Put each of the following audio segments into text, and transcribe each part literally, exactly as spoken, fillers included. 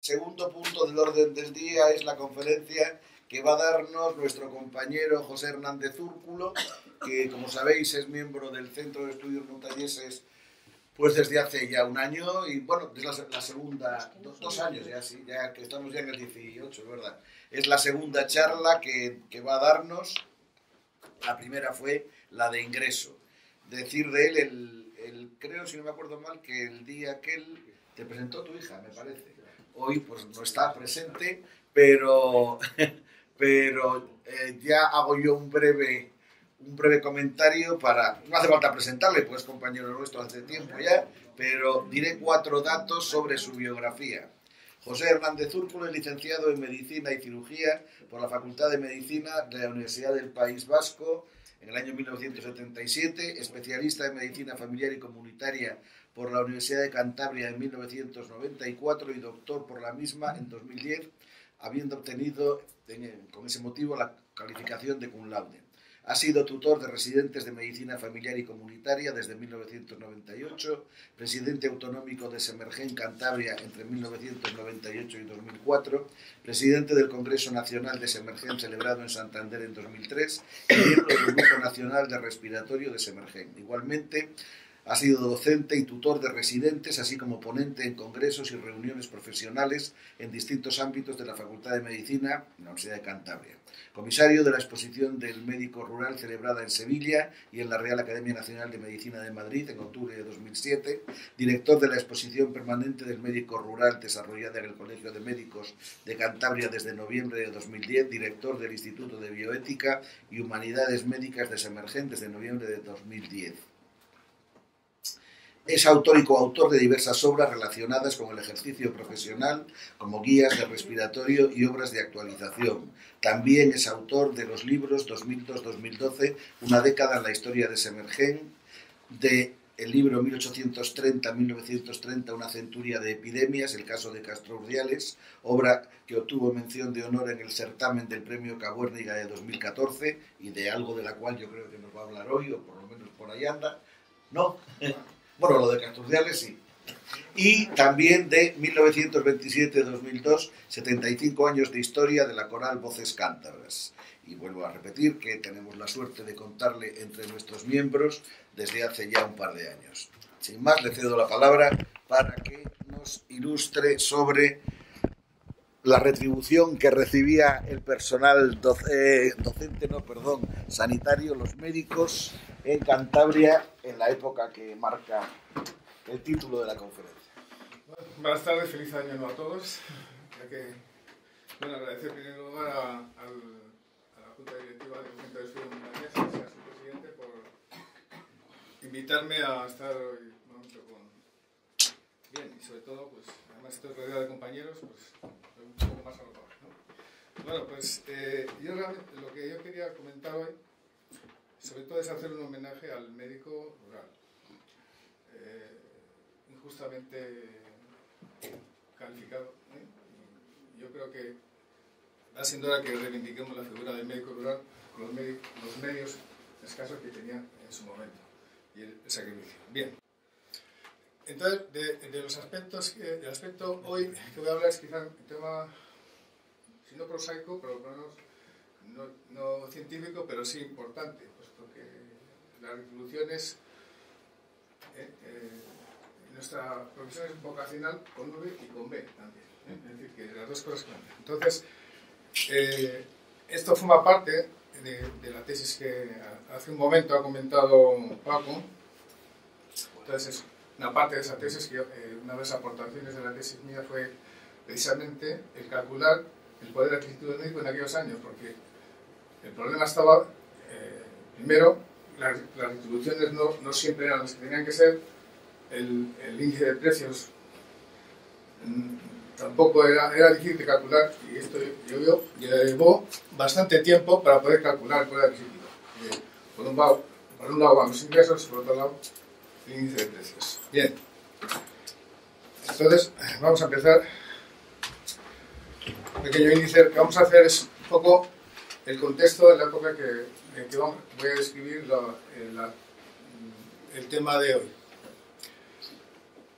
segundo punto del orden del día es la conferencia que va a darnos nuestro compañero José Hernández Úrculo, que, como sabéis, es miembro del Centro de Estudios Montañeses pues desde hace ya un año, y bueno, es la, la segunda, do, dos años ya, sí, ya que estamos ya en el dieciocho, ¿verdad? Es la segunda charla que, que va a darnos. La primera fue la de ingreso. Decir de él, el, el, creo, si no me acuerdo mal, que el día que él te presentó tu hija, me parece. Hoy pues no está presente, pero, pero eh, ya hago yo un breve... un breve comentario para... No hace falta presentarle, pues es compañero nuestro hace tiempo ya, pero diré cuatro datos sobre su biografía. José Hernández Úrculo es licenciado en Medicina y Cirugía por la Facultad de Medicina de la Universidad del País Vasco en el año mil novecientos setenta y siete, especialista en Medicina Familiar y Comunitaria por la Universidad de Cantabria en mil novecientos noventa y cuatro y doctor por la misma en dos mil diez, habiendo obtenido con ese motivo la calificación de cum laude. Ha sido tutor de residentes de Medicina Familiar y Comunitaria desde mil novecientos noventa y ocho, presidente autonómico de Semergen Cantabria entre mil novecientos noventa y ocho y dos mil cuatro, presidente del Congreso Nacional de Semergen celebrado en Santander en dos mil tres y miembro del Grupo Nacional de Respiratorio de Semergen. Igualmente, ha sido docente y tutor de residentes, así como ponente en congresos y reuniones profesionales en distintos ámbitos de la Facultad de Medicina de la Universidad de Cantabria. Comisario de la exposición del médico rural celebrada en Sevilla y en la Real Academia Nacional de Medicina de Madrid en octubre de dos mil siete. Director de la exposición permanente del médico rural desarrollada en el Colegio de Médicos de Cantabria desde noviembre de dos mil diez. Director del Instituto de Bioética y Humanidades Médicas de Semergen desde noviembre de dos mil diez. Es autor y coautor de diversas obras relacionadas con el ejercicio profesional, como guías de respiratorio y obras de actualización. También es autor de los libros dos mil dos a dos mil doce, Una década en la historia de Semergen, de el libro mil ochocientos treinta a mil novecientos treinta, Una centuria de epidemias, el caso de Castro Urdiales, obra que obtuvo mención de honor en el certamen del Premio Cabuérniga de dos mil catorce, y de algo de la cual yo creo que nos va a hablar hoy, o por lo menos por ahí anda. ¿No? Bueno, lo de Castro Urdiales sí. Y también de mil novecientos veintisiete a dos mil dos, setenta y cinco años de historia de la coral Voces Cántabras. Y vuelvo a repetir que tenemos la suerte de contarle entre nuestros miembros desde hace ya un par de años. Sin más, le cedo la palabra para que nos ilustre sobre la retribución que recibía el personal doce, docente, no, perdón, sanitario, los médicos en Cantabria en la época que marca el título de la conferencia. Bueno, buenas tardes, feliz año nuevo a todos. Ya que, bueno, agradecer en primer lugar a, a, a la Junta Directiva del Centro de Estudios Montañeses y a su presidente por invitarme a estar hoy un momento con... Bien, y sobre todo, pues, además estoy rodeado de compañeros, pues, un poco más a lo mejor, ¿no? Bueno, pues, eh, yo realmente, lo que yo quería comentar hoy, sobre todo es hacer un homenaje al médico rural, eh, injustamente calificado, ¿eh? Y yo creo que va siendo hora que reivindiquemos la figura del médico rural con los, med los medios escasos que tenía en su momento y el, el sacrificio. Bien. Entonces, de, de los aspectos, que, el aspecto hoy que voy a hablar es quizá un tema, si no prosaico, pero por lo menos no, no científico, pero sí importante, puesto que las retribuciones, eh, eh, nuestra profesión es vocacional con V y con B también, ¿eh? Es decir, que las dos cosas cambian. Entonces, eh, esto forma parte de, de la tesis que hace un momento ha comentado Paco. Entonces, es una parte de esa tesis, que eh, una de las aportaciones de la tesis mía fue precisamente el calcular el poder adquisitivo del médico en aquellos años, porque el problema estaba, eh, primero, las, las retribuciones no, no siempre eran las que tenían que ser, el, el índice de precios mmm, tampoco era, era difícil de calcular, y esto yo, yo llevó bastante tiempo para poder calcular el poder adquisitivo. Eh, por, un lado, por un lado van los ingresos, por otro lado el índice de precios. Bien, entonces vamos a empezar. Un pequeño índice. Lo que vamos a hacer es un poco el contexto de la época que, en que vamos, voy a describir la, la, el tema de hoy.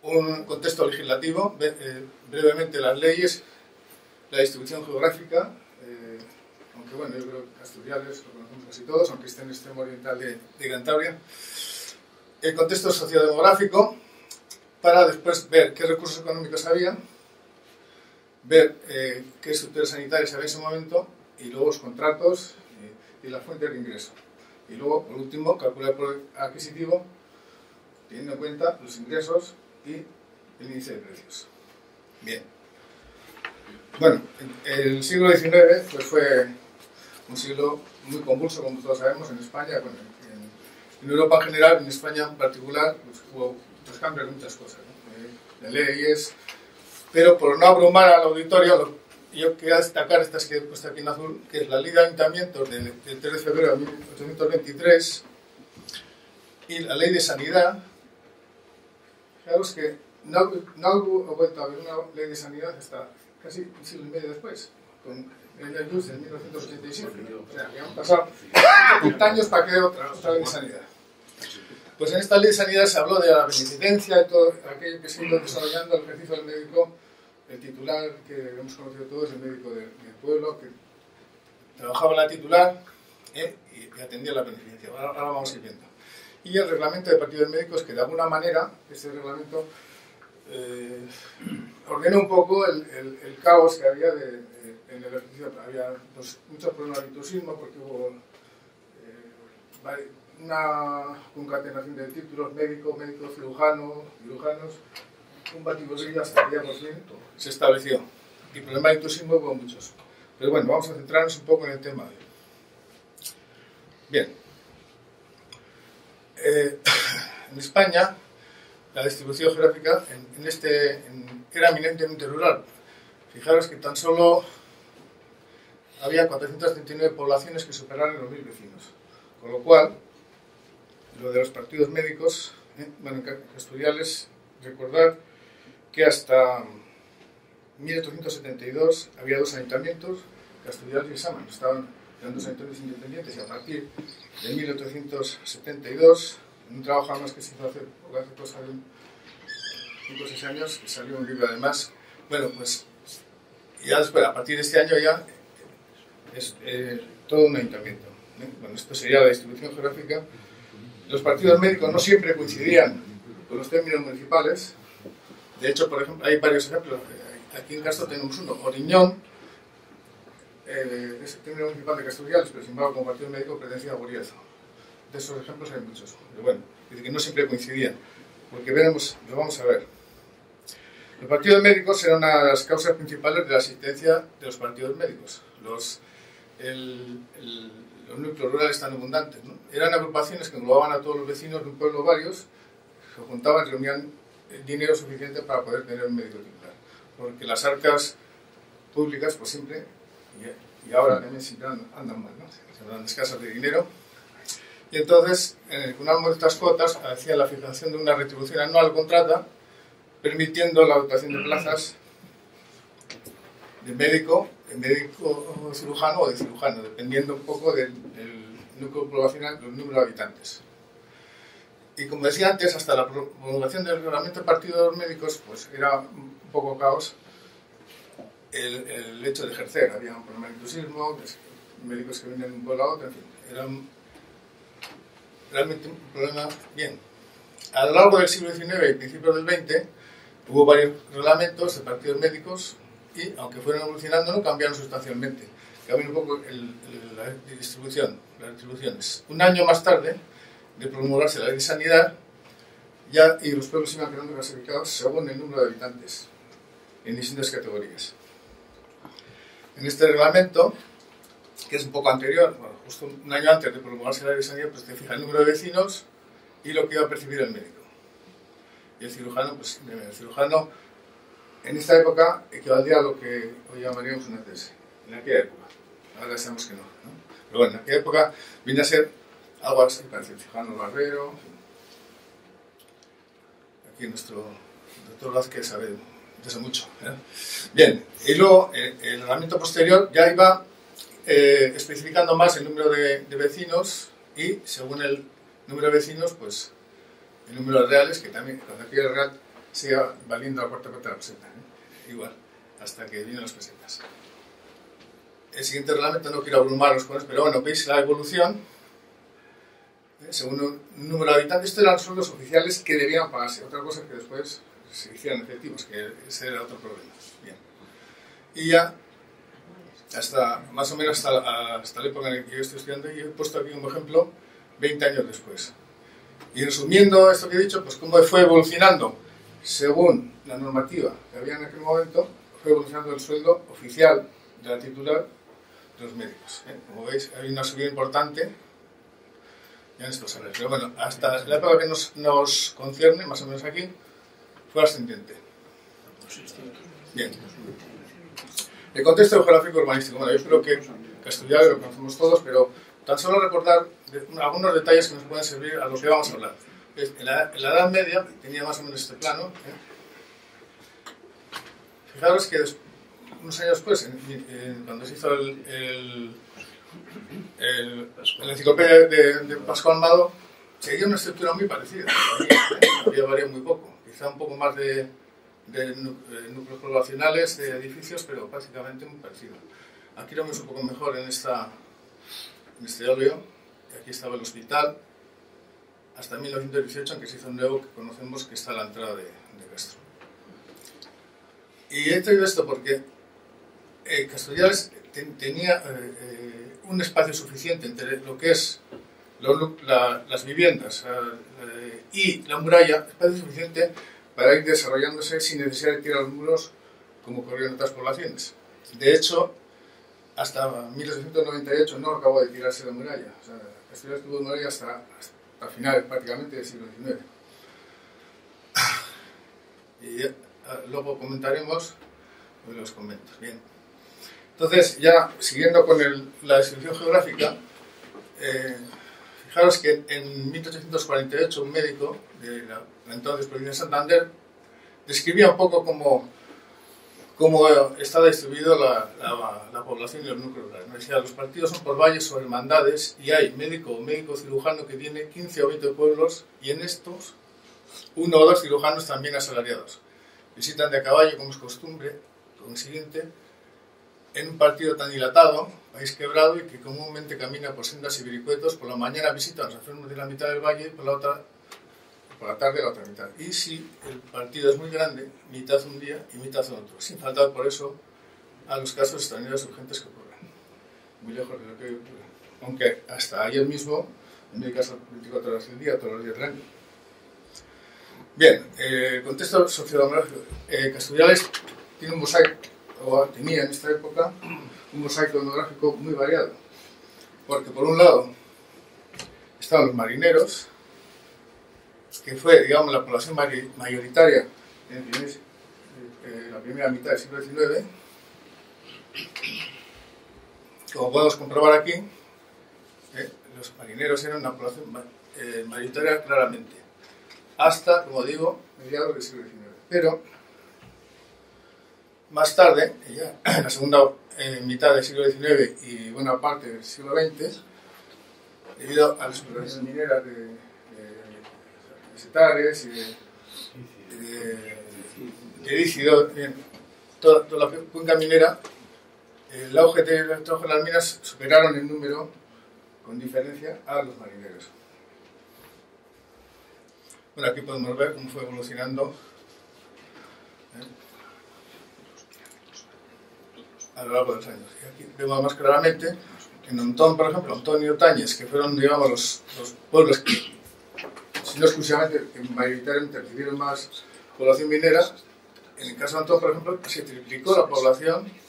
un contexto legislativo, eh, brevemente las leyes, la distribución geográfica, eh, aunque bueno, yo creo que asturiales lo conocemos casi todos, aunque esté en el extremo oriental de, de Cantabria, el contexto sociodemográfico, para después ver qué recursos económicos había, ver eh, qué estructuras sanitarias había en ese momento, y luego los contratos eh, y las fuentes de ingreso. Y luego, por último, calcular el poder adquisitivo, teniendo en cuenta los ingresos y el índice de precios. Bien. Bueno, el siglo diecinueve pues, fue un siglo muy convulso, como todos sabemos, en España, bueno, en, en Europa en general, en España en particular, pues, hubo muchos cambios de muchas cosas, ¿no? de leyes, pero por no abrumar al auditorio, lo, yo quería destacar estas que he puesto aquí en azul, que es la Ley de Ayuntamientos del, del tres de febrero de mil ochocientos veintitrés y la Ley de Sanidad. Fijaros que no, no hubo vuelto a haber una ley de sanidad hasta casi un siglo y medio después, con el de Luz en mil novecientos ochenta y siete. O sea, que han pasado treinta años para que haya otra, otra ley de sanidad. Pues en esta ley de sanidad se habló de la beneficencia, de todo aquello que se ha ido desarrollando, el ejercicio del médico, el titular, que hemos conocido todos, el médico del, del pueblo, que trabajaba en la titular eh, y atendía la beneficencia. Ahora, ahora vamos a ir viendo. Y el reglamento de partidos médicos, que de alguna manera, este reglamento eh, ordena un poco el, el, el caos que había de, de, en el ejercicio. Había pues, muchos problemas de intrusismo, porque hubo eh, una concatenación de títulos, médico, médico, cirujano, cirujanos, un batiburrillo hasta que ya por fin se estableció. Y problemas de intrusismo hubo muchos. Pero bueno, vamos a centrarnos un poco en el tema. Bien. Eh, en España, la distribución geográfica en, en este, en, era eminentemente rural. Fijaros que tan solo había cuatrocientas treinta y nueve poblaciones que superaron los mil vecinos. Con lo cual, lo de los partidos médicos, eh, bueno, asturiales, recordar que hasta mil ochocientos setenta y dos había dos ayuntamientos, Asturiales y Examen, estaban eran dos ayuntamientos independientes, y a partir de mil ochocientos setenta y dos, en un trabajo además que se hizo hace, hace cosa de cinco o seis años, que salió un libro además, bueno, pues ya después, a partir de este año ya es eh, todo un ayuntamiento. ¿eh? Bueno, esto sería la distribución geográfica. Los partidos médicos no siempre coincidían con los términos municipales. De hecho, por ejemplo, hay varios ejemplos. Aquí en Castro tenemos uno, Oriñón, eh, es el término municipal de Casturiales, pero sin embargo, como partido médico pertenecía a Guriezo. De esos ejemplos hay muchos. Pero bueno, dice que no siempre coincidían, porque veremos, lo vamos a ver. Los partidos médicos eran una de las causas principales de la existencia de los partidos médicos. Los, el, el, los núcleos rurales tan abundantes, ¿no? Eran agrupaciones que englobaban a todos los vecinos de un pueblo varios, se juntaban y reunían dinero suficiente para poder tener un médico titular. Porque las arcas públicas, pues siempre, y, y ahora también siempre andan mal, ¿no? Se andan escasas de dinero. Y entonces, eh, con una de estas cuotas, hacía la fijación de una retribución anual contrata, permitiendo la dotación de plazas de médico, de médico cirujano o de cirujano, dependiendo un poco del, del núcleo poblacional, del número de habitantes. Y como decía antes, hasta la promulgación del reglamento de partidos médicos, pues era un poco caos el, el hecho de ejercer. Había un problema de intrusismo, médicos que venían de un pueblo a otro, en fin, era un, realmente un problema bien. A lo largo del siglo diecinueve y principios del veinte hubo varios reglamentos de partidos médicos y, aunque fueron evolucionando, no cambiaron sustancialmente. Cambió un poco el, el, la distribución, las distribuciones. Un año más tarde de promulgarse la ley de sanidad, ya y los pueblos iban quedando clasificados según el número de habitantes en distintas categorías. En este reglamento, que es un poco anterior, bueno, justo un año antes de promulgarse la ley de sanidad, pues te fija el número de vecinos y lo que iba a percibir el médico. Y el cirujano, pues el cirujano en esta época equivalía a lo que hoy llamaríamos una tesis, en aquella época. Ahora sabemos que no, ¿no? Pero bueno, en aquella época viene a ser algo así, parece el cirujano barbero. Aquí nuestro doctor Vázquez sabe de eso mucho, ¿eh? Bien, y luego eh, el reglamento posterior ya iba eh, especificando más el número de, de vecinos y según el número de vecinos, pues el número de reales, que también, cuando aquí el real siga valiendo la cuarta parte de la peseta, ¿eh? Igual, hasta que vienen las pesetas. El siguiente reglamento no quiero abrumaros con eso, pero bueno, veis la evolución, ¿eh? Según un número de habitantes. Estos eran los sueldos oficiales que debían pagarse. Otra cosa que después se hicieran efectivos, que ese era otro problema. Bien. Y ya, hasta más o menos hasta, hasta la época en la que yo estoy estudiando, y he puesto aquí un ejemplo veinte años después. Y resumiendo esto que he dicho, pues cómo fue evolucionando según la normativa que había en aquel momento, fue evolucionando el sueldo oficial de la titular de los médicos, ¿eh? Como veis, hay una subida importante ya en estos salarios. Pero bueno, hasta la época que nos, nos concierne, más o menos aquí, fue ascendente. Bien. El contexto geográfico urbanístico. Bueno, yo creo que Castellar lo conocemos todos, pero tan solo recordar algunos detalles que nos pueden servir a lo que vamos a hablar. En la, en la Edad Media tenía más o menos este plano, ¿eh? Fijaros que unos años después, en, en, cuando se hizo el, el, el, la enciclopedia de, de Pascual Amado, seguía una estructura muy parecida. Había, ¿eh? había variado muy poco, quizá un poco más de, de, de núcleos poblacionales, de edificios, pero básicamente muy parecido. Aquí lo vemos un poco mejor en, esta, en este óleo. Aquí estaba el hospital, hasta mil novecientos dieciocho, en que se hizo un nuevo que conocemos, que está a la entrada de, de Castro. Y he traído esto porque eh, Castellars ten, tenía eh, eh, un espacio suficiente entre lo que es lo, la, las viviendas eh, y la muralla, espacio suficiente para ir desarrollándose sin necesidad de tirar los muros como ocurrió en otras poblaciones. De hecho, hasta mil ochocientos noventa y ocho no acabó de tirarse la muralla. O sea, Castellars tuvo muralla hasta, hasta finales prácticamente del siglo diecinueve. Y uh, luego comentaremos los conventos. Bien. Entonces, ya siguiendo con el, la descripción geográfica, eh, fijaros que en mil ochocientos cuarenta y ocho un médico de la, la entonces provincia de Santander describía un poco cómo, cómo está distribuida la, la, la población y los núcleos rurales. Decía, los partidos son por valles o hermandades y hay médico o médico cirujano que tiene quince o veinte pueblos y en estos uno o dos cirujanos también asalariados. Visitan de a caballo, como es costumbre, consiguiente, en un partido tan dilatado, país quebrado y que comúnmente camina por sendas y vericuetos. Por la mañana visita a los enfermos de la mitad del valle y por la, otra, por la tarde la otra mitad. Y si el partido es muy grande, mitad un día y mitad en otro, sin faltar por eso a los casos extraordinarios urgentes que ocurren. Muy lejos de lo que ocurre. Aunque hasta ayer mismo, en mi caso, veinticuatro horas del día, todos los días del año. Bien, eh, contexto sociodemográfico. Eh, Castellars tiene un mosaico, o tenía en esta época, un mosaico demográfico muy variado. Porque por un lado estaban los marineros, que fue, digamos, la población mayoritaria en el primer, eh, la primera mitad del siglo diecinueve. Como podemos comprobar aquí, eh, los marineros eran una población eh, mayoritaria claramente, hasta, como digo, mediados del siglo diecinueve. Pero, más tarde, ya en la segunda eh, mitad del siglo diecinueve y buena parte del siglo veinte, debido a las explotaciones mineras de, de, de setares y de, de, de lícido, toda, toda la cuenca minera, el auge del trabajo en las minas superaron en número, con diferencia, a los marineros. Bueno, aquí podemos ver cómo fue evolucionando ¿eh? a lo largo de los años. Y aquí vemos más claramente en Ontón, por ejemplo, Ontón y Otañez, que fueron, digamos, los, los pueblos que, si no exclusivamente, que mayoritariamente recibieron más población minera. En el caso de Ontón, por ejemplo, se triplicó la población. ¿eh?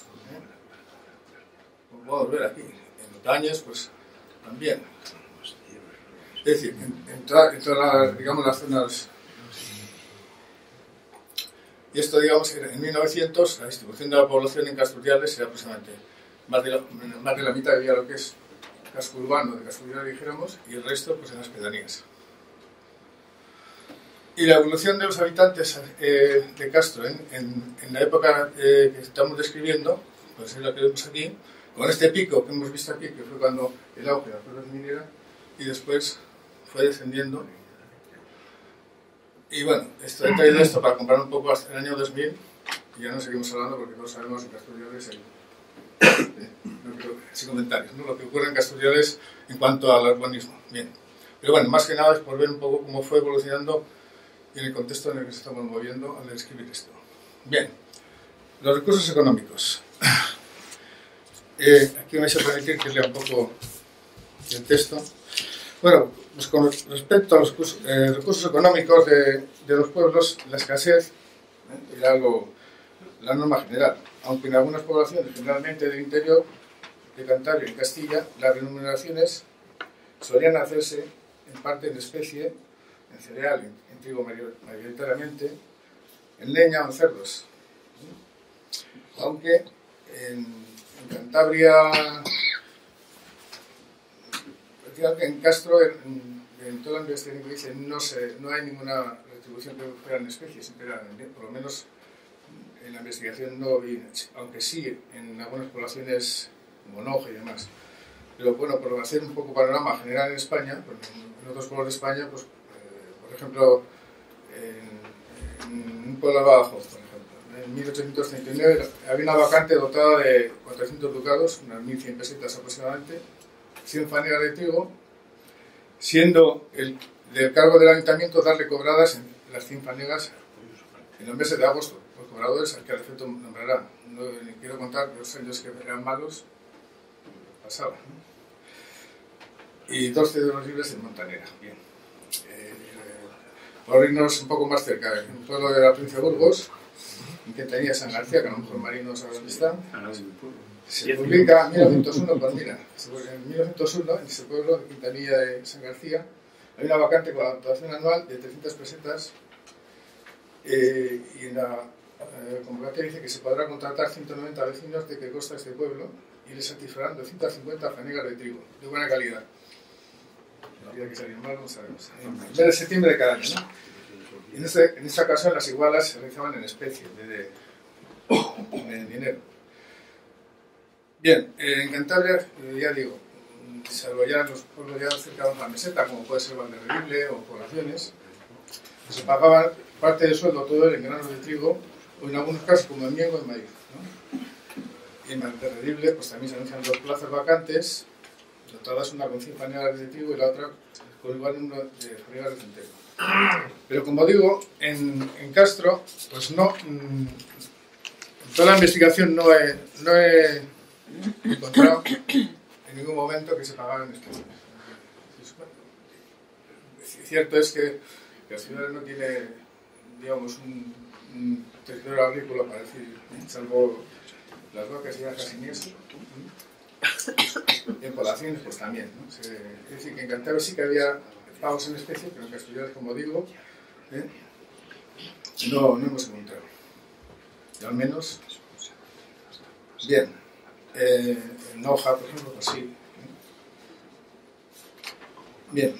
Como podemos ver aquí. En Otañez, pues, también. Es decir, en, en, toda, en todas las, digamos, las zonas. Y esto, digamos, en mil novecientos, la distribución de la población en Castellars era aproximadamente más de, la, más de la mitad de lo que es casco urbano de Castellars, dijéramos, y el resto, pues, en las pedanías. Y la evolución de los habitantes eh, de Castro en, en, en la época eh, que estamos describiendo, pues es la que vemos aquí, con este pico que hemos visto aquí, que fue cuando el auge de la población minera, y después fue descendiendo Y bueno, esto, he traído esto para comparar un poco hasta el año dos mil, y ya no seguimos hablando porque todos sabemos en Casturioles, el, eh, no creo, sin comentarios, ¿no? Lo que ocurre en Casturioles en cuanto al urbanismo. Bien. Pero bueno, más que nada es por ver un poco cómo fue evolucionando y en el contexto en el que nos estamos moviendo al escribir esto. Bien, los recursos económicos. Eh, aquí me vais a permitir que lea un poco el texto. Bueno, pues con respecto a los recursos, eh, recursos económicos de, de los pueblos, la escasez ¿eh? era algo, la norma general, aunque en algunas poblaciones, generalmente del interior de Cantabria y Castilla, las remuneraciones solían hacerse en parte en especie, en cereal, en, en trigo mayoritariamente, en leña o en cerdos. Aunque en, en Cantabria, en Castro, en, en toda la investigación que dice, no, se, no hay ninguna retribución que fuera en especie, siempre era, por lo menos en la investigación no vi, aunque sí en algunas poblaciones como Noja y demás. Pero bueno, por hacer un poco panorama general en España, pues en, en otros pueblos de España, pues, eh, por ejemplo, en, en un pueblo de Badajoz, por ejemplo, en mil ochocientos treinta y nueve había una vacante dotada de cuatrocientos ducados, unas mil cien pesetas aproximadamente, cien fanegas de trigo, siendo el del cargo del ayuntamiento darle cobradas en las cien fanegas en los meses de agosto. Los cobradores, al que al efecto nombrará, no ni quiero contar los años que eran malos, pasaba, ¿no? Y dos cédulas libres en Montanera. Bien. Eh, por irnos un poco más cerca, en un pueblo de la provincia de Burgos, en que tenía San García, que a lo mejor Marino sabe dónde está, se publica en mil novecientos uno, pues mira, en mil novecientos uno, en ese pueblo, en Quintanilla de San García, hay una vacante con la dotación anual de trescientas pesetas, eh, y en la eh, convocatoria dice que se podrá contratar ciento noventa vecinos de que consta este pueblo y les satisfarán doscientas cincuenta fanegas de trigo, de buena calidad. La vida que salió mal, no sabemos. En el mes de septiembre de cada año, ¿no? Y en, este, en esta ocasión las igualas se realizaban en especie, en vez de en dinero. Bien, eh, en Cantabria, eh, ya digo, salvo ya los pueblos ya cerca de la meseta, como puede ser Valderredible o poblaciones, se pagaba parte del sueldo todo en granos de trigo, o en algunos casos como en miego y maíz, ¿no? Y en Valderredible pues también se anuncian dos plazas vacantes, dotadas una con cien fanegas de trigo y la otra con igual número de fanegas de centeno. Pero como digo, en, en Castro, pues no, en toda la investigación no he, no he encontrado en ningún momento que se pagaran estos. Cierto es que la ciudad no tiene, digamos, un, un territorio agrícola para decir, salvo las vacas y vacas sin eso. En poblaciones, pues también, ¿no? Se, es decir, que en Cantabria sí que había pagos en especie, pero en Castellón, como digo, ¿eh? no, no hemos encontrado. Y al menos, bien, eh, en Noja, por ejemplo, pues sí. Bien,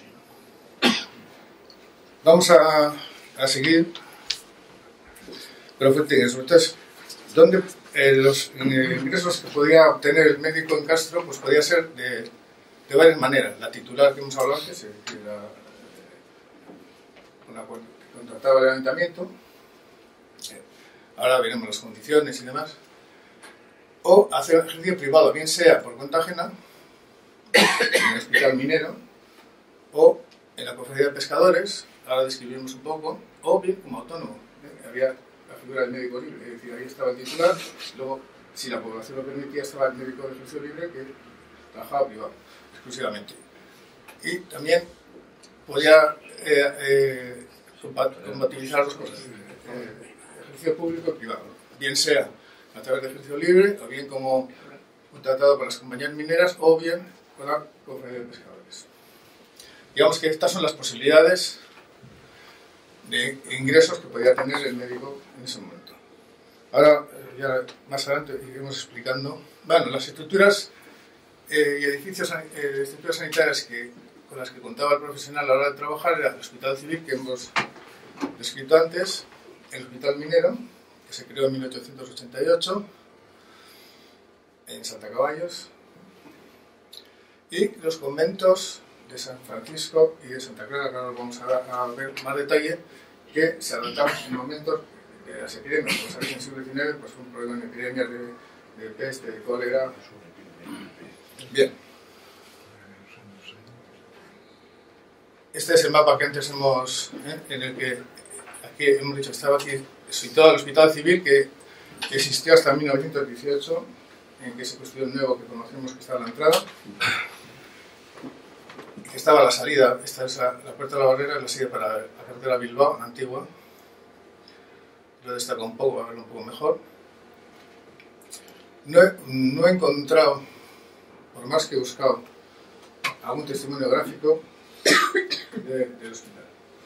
vamos a, a seguir, pero fuerte, sobre todo, ¿dónde? Eh, los eh, ingresos que podía obtener el médico en Castro pues podía ser de, de varias maneras. La titular que hemos hablado antes, eh, que la, con la cual contrataba el ayuntamiento, eh, ahora veremos las condiciones y demás, o hacer ejercicio privado, bien sea por cuenta ajena, en el hospital minero, o en la cofradía de pescadores, ahora describimos un poco, o bien como autónomo. Eh, había la figura del médico libre, es decir, ahí estaba el titular, luego, si la población lo permitía, estaba el médico de ejercicio libre que trabajaba privado, exclusivamente. Y también podía eh, eh, compatibilizar las cosas, eh, ejercicio público y privado, bien sea a través de ejercicio libre, o bien como contratado por las compañías mineras, o bien con la cofradía de pescadores. Digamos que estas son las posibilidades de ingresos que podía tener el médico en ese momento. Ahora, ya más adelante iremos explicando, bueno, las estructuras eh, y edificios, eh, estructuras sanitarias que, con las que contaba el profesional a la hora de trabajar era el Hospital Civil, que hemos descrito antes, el Hospital Minero, que se creó en mil ochocientos ochenta y ocho, en Santa Caballos, y los conventos de San Francisco y de Santa Clara, que ahora vamos a, a ver más detalle, que se adoptaron en momentos de las epidemias. Como sabéis, en el siglo diecinueve pues, fue un problema en epidemias de, de peste, de cólera. Bien. Este es el mapa que antes hemos, ¿eh? en el que aquí hemos dicho, estaba aquí situado el Hospital Civil, que existió hasta mil novecientos dieciocho, en que se construyó el nuevo que conocemos, que estaba a la entrada, que estaba a la salida. Esta es la, la puerta de la barrera, la salida para la carretera Bilbao, la antigua. Lo destaco un poco, a verlo un poco mejor. No he, no he encontrado, por más que he buscado, algún testimonio gráfico de, del hospital.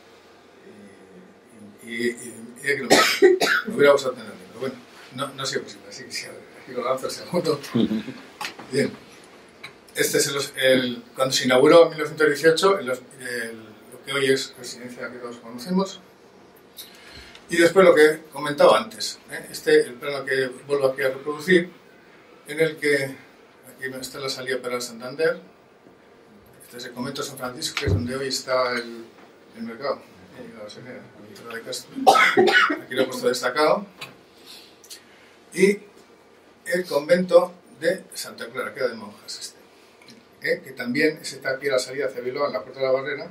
Y, y, y, y que lo, lo hubiera gustado tenerlo, pero bueno, no, no ha sido posible, así que sí, aquí lo lanzo el segundo. Bien. Este es el, el, cuando se inauguró en mil novecientos dieciocho, el, el, lo que hoy es residencia que todos conocemos. Y después lo que comentaba antes, ¿eh? Este, el plano que vuelvo aquí a reproducir, en el que aquí está la salida para el Santander. Este es el convento de San Francisco, que es donde hoy está el, el mercado, ¿eh? La gasolinera, la de Castro. Aquí lo he puesto destacado. Y el convento de Santa Clara, que era de monjas este, ¿eh? Que también está aquí a la salida hacia Bilbao, en la puerta de la barrera.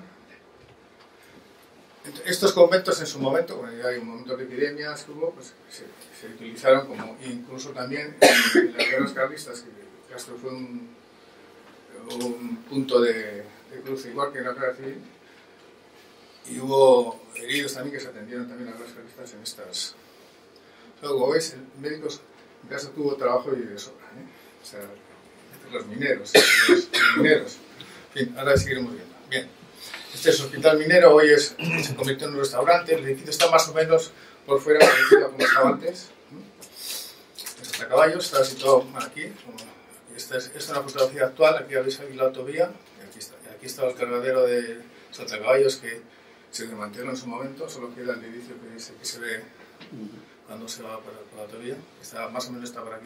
Estos conventos en su momento, cuando ya hay un momento de epidemias que hubo, pues se, se utilizaron como, incluso también en, en las guerras carlistas, que Castro fue un, un punto de, de cruce, igual que en la guerra civil, y hubo heridos también que se atendieron también a las guerras carlistas en estas. Luego, como veis, el médico en casa tuvo trabajo y de sobra, ¿eh? O sea, los mineros, los, los mineros. En fin, ahora seguiremos viendo. Bien. Este es el Hospital Minero, hoy es, se convirtió en un restaurante. El edificio está más o menos por fuera, parecido a como estaba antes. Este caballos está situado aquí. Esta es, esta es una fotografía actual, aquí habéis aquí la autovía. Y aquí está, y aquí está el cargadero de Saltacaballos que se desmanteló en su momento, solo queda el edificio que se, que se ve cuando se va por, por la autovía. Está, más o menos está por aquí.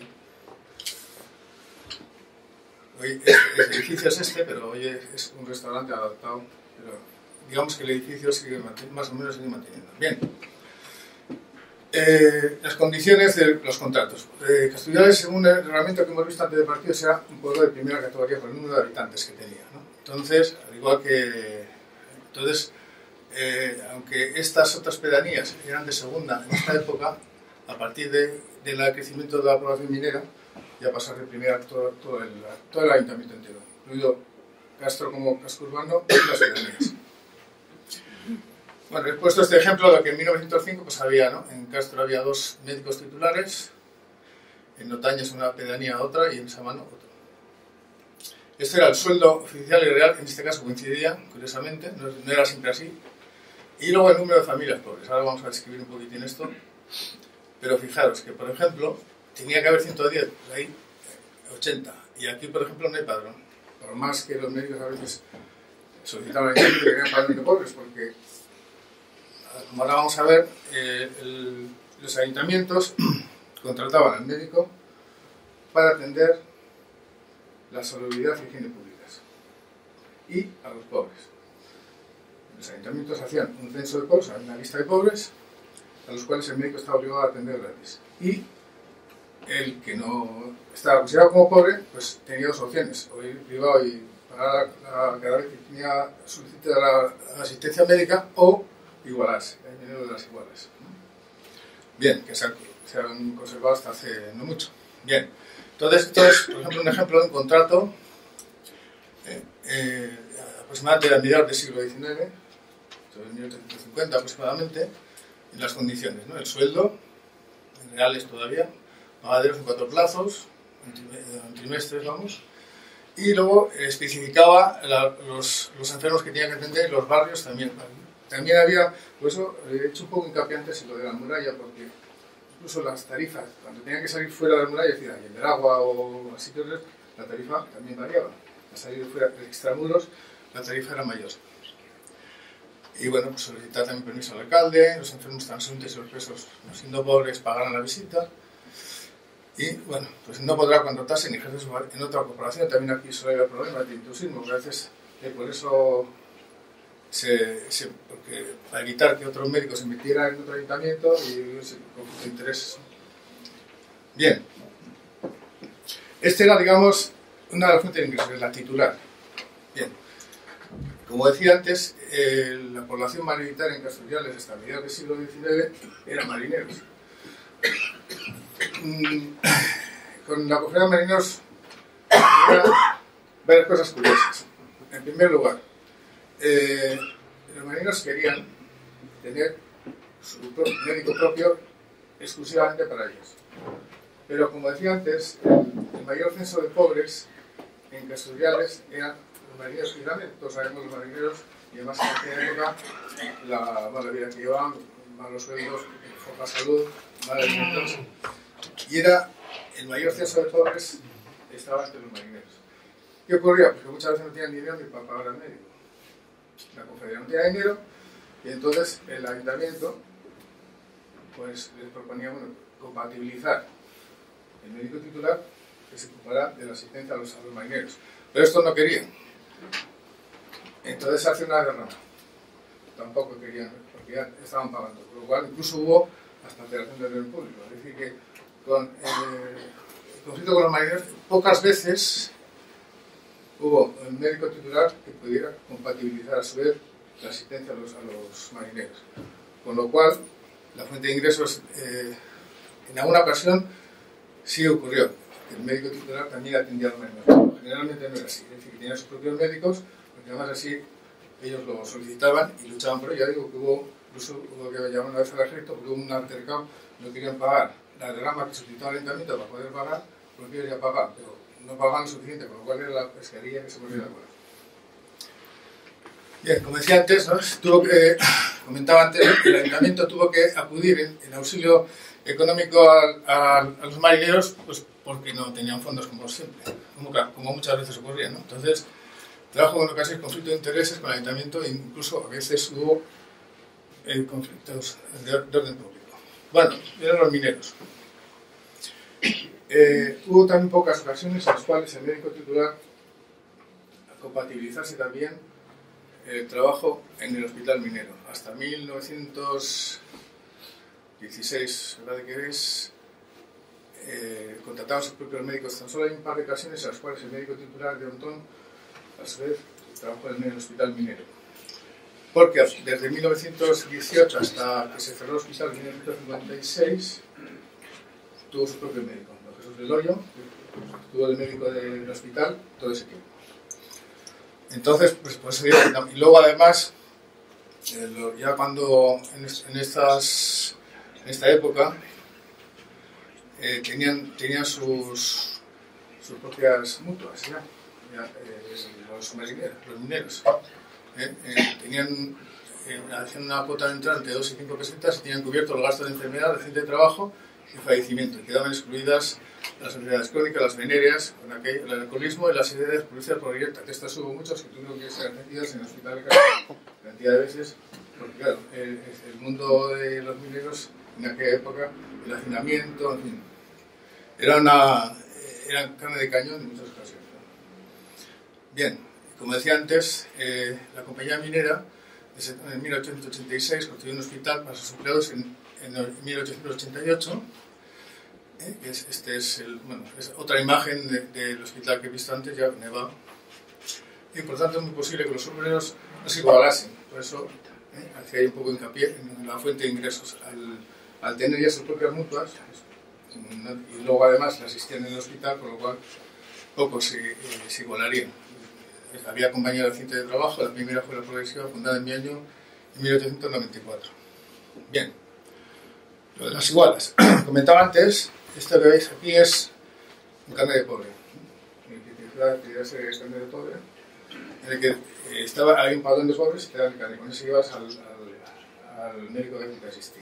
Hoy este, el edificio es este, pero hoy es, es un restaurante adaptado. Pero digamos que el edificio sigue más o menos sigue manteniendo. Bien. Eh, las condiciones de los contratos. Eh, Castelldales, según el reglamento que hemos visto antes del partido, será un pueblo de primera categoría por el número de habitantes que tenía, ¿no? Entonces, al igual que... Entonces, eh, aunque estas otras pedanías eran de segunda en esta época, a partir de, del crecimiento de la población minera, ya pasó a ser primera todo, todo, el, todo el ayuntamiento entero, incluido Castro como casco urbano y las pedanías. Bueno, he puesto este ejemplo de que en mil novecientos cinco pues había, ¿no? En Castro había dos médicos titulares, en Notañas una pedanía otra y en Samano otro. Este era el sueldo oficial y real, en este caso coincidía, curiosamente, no, no era siempre así. Y luego el número de familias pobres, ahora vamos a describir un poquitín esto. Pero fijaros que, por ejemplo, tenía que haber ciento diez, pues hay ochenta, y aquí, por ejemplo, no hay padrón. Por más que los médicos a veces solicitaban que querían padrón de pobres, porque, como ahora vamos a ver, eh, el, los ayuntamientos contrataban al médico para atender la salubridad y higiene públicas y a los pobres. Los ayuntamientos hacían un censo de pobres, una lista de pobres, a los cuales el médico estaba obligado a atender gratis. Y el que no estaba considerado como pobre, pues tenía dos opciones: o ir privado y pagar la, cada vez que tenía solicitud de la, la asistencia médica, o igualarse, el dinero de las iguales. Bien, que se han, se han conservado hasta hace no mucho. Bien, entonces, esto es, por ejemplo, un ejemplo de un contrato eh, eh, aproximadamente a mediados del siglo diecinueve, sobre mil ochocientos cincuenta aproximadamente, en las condiciones, ¿no? El sueldo, en reales todavía, pagaderos en cuatro plazos, en trimestres, vamos, y luego especificaba la, los, los enfermos que tenían que atender en los barrios también. También había, por eso he hecho un poco hincapié antes en lo de la muralla, porque incluso las tarifas, cuando tenían que salir fuera de la muralla, es decir, en el agua o así, la tarifa también variaba. Al salir fuera de extramuros, la tarifa era mayor. Y bueno, pues solicitar también permiso al alcalde, los enfermos transeúntes y los presos, no siendo pobres, pagaran la visita. Y bueno, pues no podrá contratarse ni ejercer su en otra corporación. También aquí suele haber problemas de intrusismo, a veces eh, por eso se, se, porque, para evitar que otros médicos se metieran en otro ayuntamiento y ese conflicto de intereses. Bien, esta era, digamos, una de las fuentes de ingresos, la titular. Bien, como decía antes, eh, la población mayoritaria en Casturriales hasta mediados del siglo diecinueve eran marineros. Mm, con la cofradía de marineros había varias cosas curiosas. En primer lugar, eh, los marineros querían tener su propio médico propio exclusivamente para ellos. Pero como decía antes, el, el mayor censo de pobres en Casturriales eran los marineros que también, todos sabemos los marineros, y además en aquella época la mala vida que llevaban, malos sueldos, poca salud, mala alimentación. Y era el mayor censo de pobres estaba entre los marineros. ¿Qué ocurría? Pues que muchas veces no tenían dinero ni para pagar al médico. La cofradía no tenía dinero y entonces el ayuntamiento pues les proponía, bueno, compatibilizar el médico titular que se ocupara de la asistencia a los, a los marineros. Pero esto no querían. Entonces hace una derrama. Tampoco querían, porque ya estaban pagando. Por lo cual incluso hubo hasta alteración del orden público. Es decir, que con eh, el conflicto con los marineros, pocas veces hubo un médico titular que pudiera compatibilizar a su vez la asistencia a los, a los marineros. Con lo cual, la fuente de ingresos, eh, en alguna ocasión, sí ocurrió. El médico titular también atendía a los marineros. Generalmente no era así. Es decir, que tenían sus propios médicos, porque además así ellos lo solicitaban y luchaban por ello. Ya digo que hubo, incluso hubo que llamar una vez al ejército, porque hubo un altercado, no querían pagar la derrama que solicitaba el ayuntamiento para poder pagar, porque ellos ya pagaban, pero no pagaban lo suficiente, con lo cual era la pesquería que se ponía de acuerdo. Bien, como decía antes, ¿no? tuvo que, eh, comentaba antes, el ayuntamiento tuvo que acudir en, en auxilio económico a, a, a los marineros, pues porque no tenían fondos, como siempre, como, como muchas veces ocurría, ¿no? Entonces, trabajo en ocasiones conflictos de intereses con el ayuntamiento e incluso a veces hubo eh, conflictos de, de orden público. Bueno, eran los mineros. Eh, hubo también pocas ocasiones en las cuales el médico titular compatibilizase también el trabajo en el hospital minero. Hasta mil novecientos dieciséis, ¿verdad que es? Eh, contrataban sus propios médicos. Tan solo hay un par de ocasiones en las cuales el médico titular de Ontón, a su vez, trabajó en el hospital minero. Porque desde mil novecientos dieciocho hasta que se cerró el hospital en mil novecientos cincuenta y seis, tuvo su propio médico. Jesús del Hoyo, tuvo el médico del hospital todo ese tiempo. Entonces, pues por eso digo, y luego además, eh, lo, ya cuando en, en, estas, en esta época eh, tenían, tenían sus, sus propias mutuas, ya, ya eh, los marineros, los mineros. Eh, eh, tenían, eh, hacían una cuota de entrada entre dos y cinco pesetas y tenían cubierto los gastos de enfermedad, de accidente de trabajo y fallecimiento. Y quedaban excluidas las enfermedades crónicas, las venéreas, el alcoholismo y las ideas producidas por directa, que estas hubo muchas que tuvieron que ser atendidas en el hospital de Cádiz, cantidad de veces, porque claro, el, el mundo de los mineros en aquella época, el hacinamiento, en fin, era una, eran carne de cañón en muchas ocasiones. Bien, como decía antes, eh, la compañía minera en mil ochocientos ochenta y seis construyó un hospital para sus empleados en, en mil ochocientos ochenta y ocho. Eh, es, este es, el, bueno, es otra imagen de, del hospital que he visto antes, ya nevado. Y por tanto es muy posible que los obreros no se igualasen. Por eso eh, hacía ahí un poco de hincapié en la fuente de ingresos. Al, al tener ya sus propias mutuas, pues, no, y luego además la asistían en el hospital, con lo cual pocos se, eh, se igualarían. Eh, había compañía de accidente de trabajo, la primera fue la progresiva, fundada en mi año en mil ochocientos noventa y cuatro. Bien, lo de las igualas. Comentaba antes. Esto que veis aquí es un carnet de pobre. La actividad es carnet de pobre, en el que eh, estaba, había un padrón de pobres y te daban el carnet. Con eso ibas al, al, al médico que te asistía.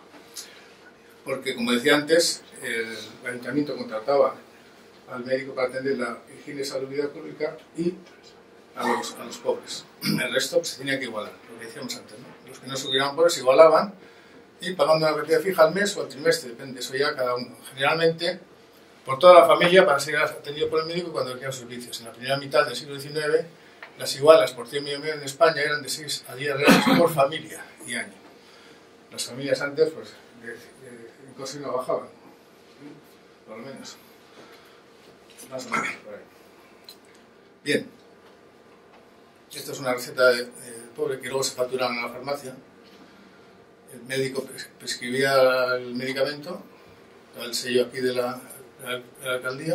Porque, como decía antes, el ayuntamiento contrataba al médico para atender la higiene y salubridad pública y a los, a los pobres. El resto pues, se tenía que igualar, lo que decíamos antes, ¿no? Los que no estuvieran pobres se igualaban y pagando una cantidad fija al mes o al trimestre, depende, eso ya cada uno. Generalmente, por toda la familia para ser atendido por el médico cuando requiera servicios. En la primera mitad del siglo diecinueve las igualas por cien millones en España eran de seis a diez reales por familia y año. Las familias antes, pues, de, de, de coste no bajaban, ¿sí? Por lo menos. Más o menos, por ahí. Bien. Esto es una receta de, de pobre que luego se facturaban en la farmacia. El médico prescribía el medicamento, el sello aquí de la, de la, de la alcaldía,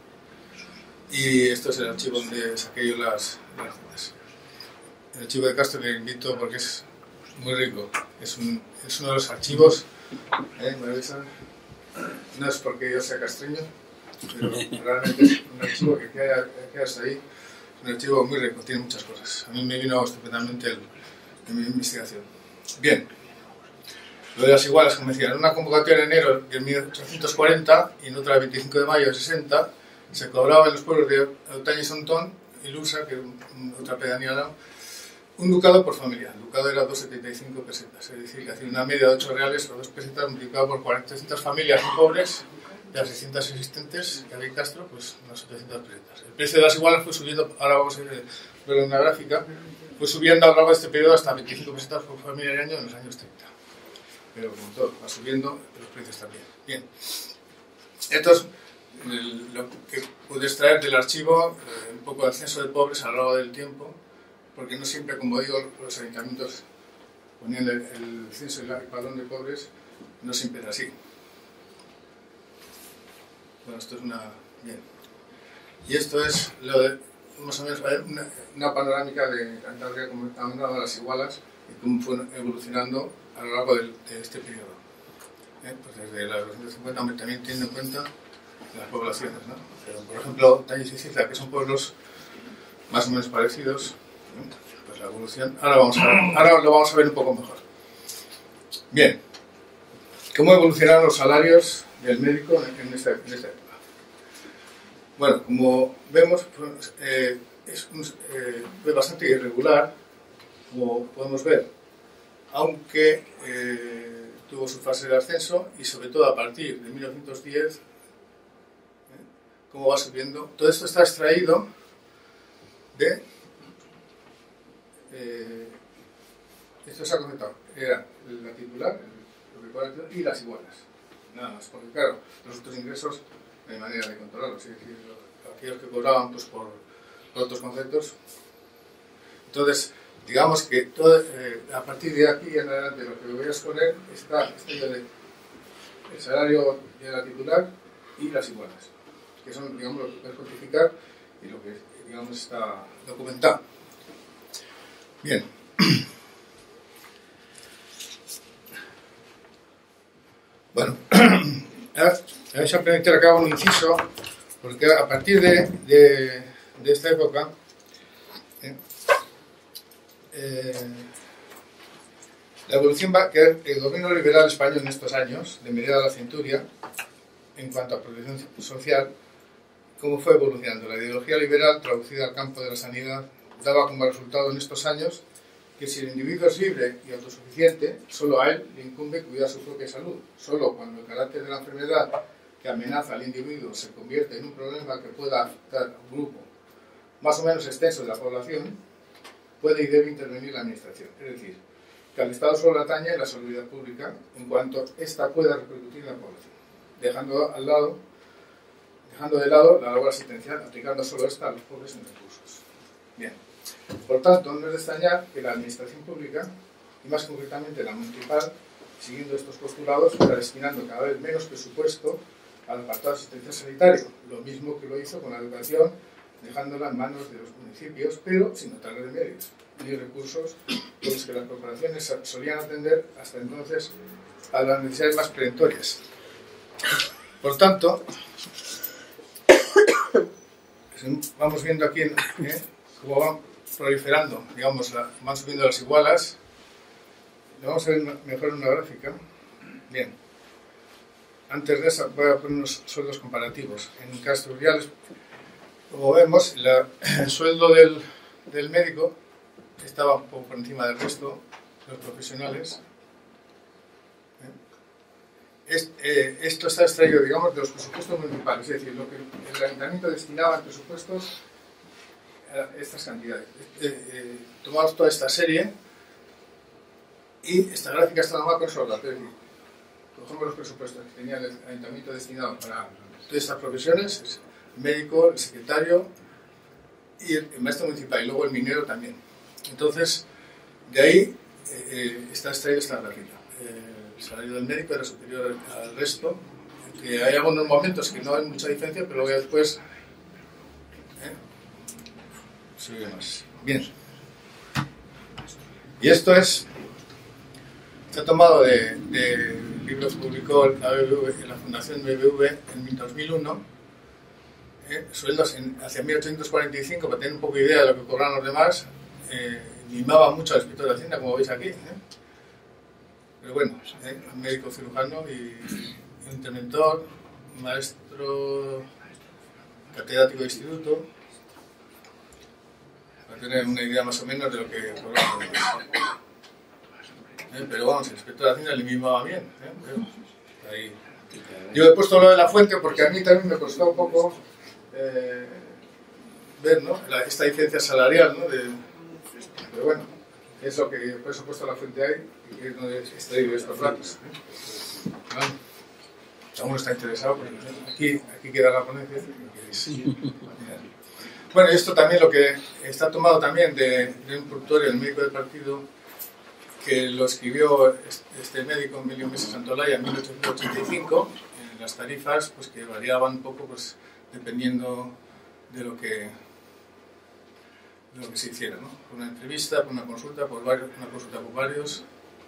y esto es el archivo donde saqué yo las, las recetas. El archivo de Castro que invito porque es muy rico. Es, un, es uno de los archivos, ¿eh? No es porque yo sea castreño, pero realmente es un archivo que queda, queda hasta ahí. Es un archivo muy rico, tiene muchas cosas. A mí me vino estupendamente el, en mi investigación. Bien. Lo de las igualas, como decía, en una convocatoria en enero de mil ochocientos cuarenta y en otra el veinticinco de mayo de sesenta, se cobraba en los pueblos de Otaña y Sontón y Lusa, que es otra pedanía al lado, un ducado por familia. El ducado era doscientos setenta y cinco pesetas, es decir, que hacía una media de ocho reales o dos pesetas multiplicado por cuatrocientas familias muy pobres, de las seiscientas existentes que había en Castro, pues unas ochocientas pesetas. El precio de las igualas fue subiendo, ahora vamos a ver en una gráfica, fue subiendo a lo largo de este periodo hasta veinticinco pesetas por familia y año en los años treinta. Pero como todo, va subiendo los precios también. Bien. Esto es lo que pude extraer del archivo, eh, un poco del censo de pobres a lo largo del tiempo, porque no siempre, como digo, los ayuntamientos ponían el, el censo y el padrón de pobres, no siempre era así. Bueno, esto es una... Bien. Y esto es lo de, más o menos, una, una panorámica de Cantabria, como han dado las igualas y cómo fue evolucionando a lo largo de, de este periodo. ¿Eh? Pues desde la doscientos cincuenta, también teniendo en cuenta las poblaciones, ¿no? Pero, por ejemplo, Talles y Ciza, que son pueblos más o menos parecidos, ¿eh? Pues la evolución, ahora, vamos a ver, ahora lo vamos a ver un poco mejor. Bien, ¿cómo evolucionaron los salarios del médico en esta, en esta época? Bueno, como vemos, pues, eh, es un, eh, bastante irregular, como podemos ver, aunque eh, tuvo su fase de ascenso y sobre todo a partir de mil novecientos diez, eh, cómo va subiendo. Todo esto está extraído de... Eh, esto se ha conectado, era la titular, el, y las igualas, nada más, porque claro, los otros ingresos no hay manera de controlarlos, es decir, aquellos que cobraban pues, por, por otros conceptos. Entonces, digamos que todo, eh, a partir de aquí en adelante lo que voy a exponer está extendido de el salario de la titular y las igualas, que son, digamos, lo que puedes cuantificar y lo que, digamos, está documentado. Bien. Bueno, ahora se permite acá un inciso, porque a partir de, de, de esta época, eh, eh, la evolución va que el gobierno liberal español en estos años, de mediados de la centuria, en cuanto a protección social, cómo fue evolucionando. La ideología liberal, traducida al campo de la sanidad, daba como resultado en estos años que si el individuo es libre y autosuficiente, solo a él le incumbe cuidar su propia salud. Solo cuando el carácter de la enfermedad que amenaza al individuo se convierte en un problema que pueda afectar a un grupo más o menos extenso de la población, puede y debe intervenir la administración. Es decir, que al Estado solo le atañe la salubridad pública en cuanto ésta pueda repercutir en la población, dejando, al lado, dejando de lado la labor asistencial, aplicando solo esta a los pobres sin recursos. Bien. Por tanto, no es de extrañar que la administración pública, y más concretamente la municipal, siguiendo estos postulados, está destinando cada vez menos presupuesto al apartado de asistencia sanitaria, lo mismo que lo hizo con la educación, dejándola en manos de los municipios, pero sin dotarle de medios ni recursos con los que las corporaciones solían atender hasta entonces a las necesidades más perentorias. Por tanto, vamos viendo aquí ¿eh? cómo van proliferando, digamos, la, van subiendo las igualas. Lo vamos a ver mejor en una gráfica. Bien. Antes de eso voy a poner unos sueldos comparativos. En Castro Urdiales, como vemos, la, el sueldo del, del médico estaba un poco por encima del resto de los profesionales. Es, eh, esto está extraído, digamos, de los presupuestos municipales, es decir, lo que el ayuntamiento destinaba en presupuestos estas cantidades. Eh, eh, tomamos toda esta serie y esta gráfica está normal con sobrelato. Cogemos los presupuestos que tenía el ayuntamiento destinado para todas estas profesiones, el médico, el secretario y el maestro municipal, y luego el minero también. Entonces, de ahí eh, está extraída esta gráfica. Eh, el salario del médico era superior al resto, que hay algunos momentos que no hay mucha diferencia, pero luego ya después ¿eh? sube más. Bien. Y esto es, se ha tomado de, de libros que publicó la, B B V, la Fundación B B V en dos mil uno, eh, sueldos en, hacia mil ochocientos cuarenta y cinco, para tener un poco de idea de lo que cobraban los demás. Eh, mimaba mucho al inspector de Hacienda, como veis aquí. ¿eh? Pero bueno, ¿eh? un médico cirujano y un interventor, maestro catedrático de instituto, para tener una idea más o menos de lo que cobraban los demás. ¿Eh? Pero vamos, el inspector de Hacienda le mimaba bien. ¿eh? Pero, ahí. Yo he puesto lo de la fuente porque a mí también me costó un poco eh, ver, ¿no? la, esta diferencia salarial, ¿no? De, pero bueno, es lo que por eso he puesto la fuente ahí y que es donde extraído estos datos. ¿eh? ¿Vale? Si alguno está interesado, pues aquí, aquí queda la ponencia. Bueno, esto también lo que está tomado también de, de un prontuario del médico del partido, que lo escribió este médico, Emilio Mesa Santolaya, en mil ochocientos ochenta y cinco, en las tarifas pues que variaban un poco pues dependiendo de lo que, de lo que se hiciera, ¿no? Por una entrevista, por una consulta, por varios, una consulta por varios,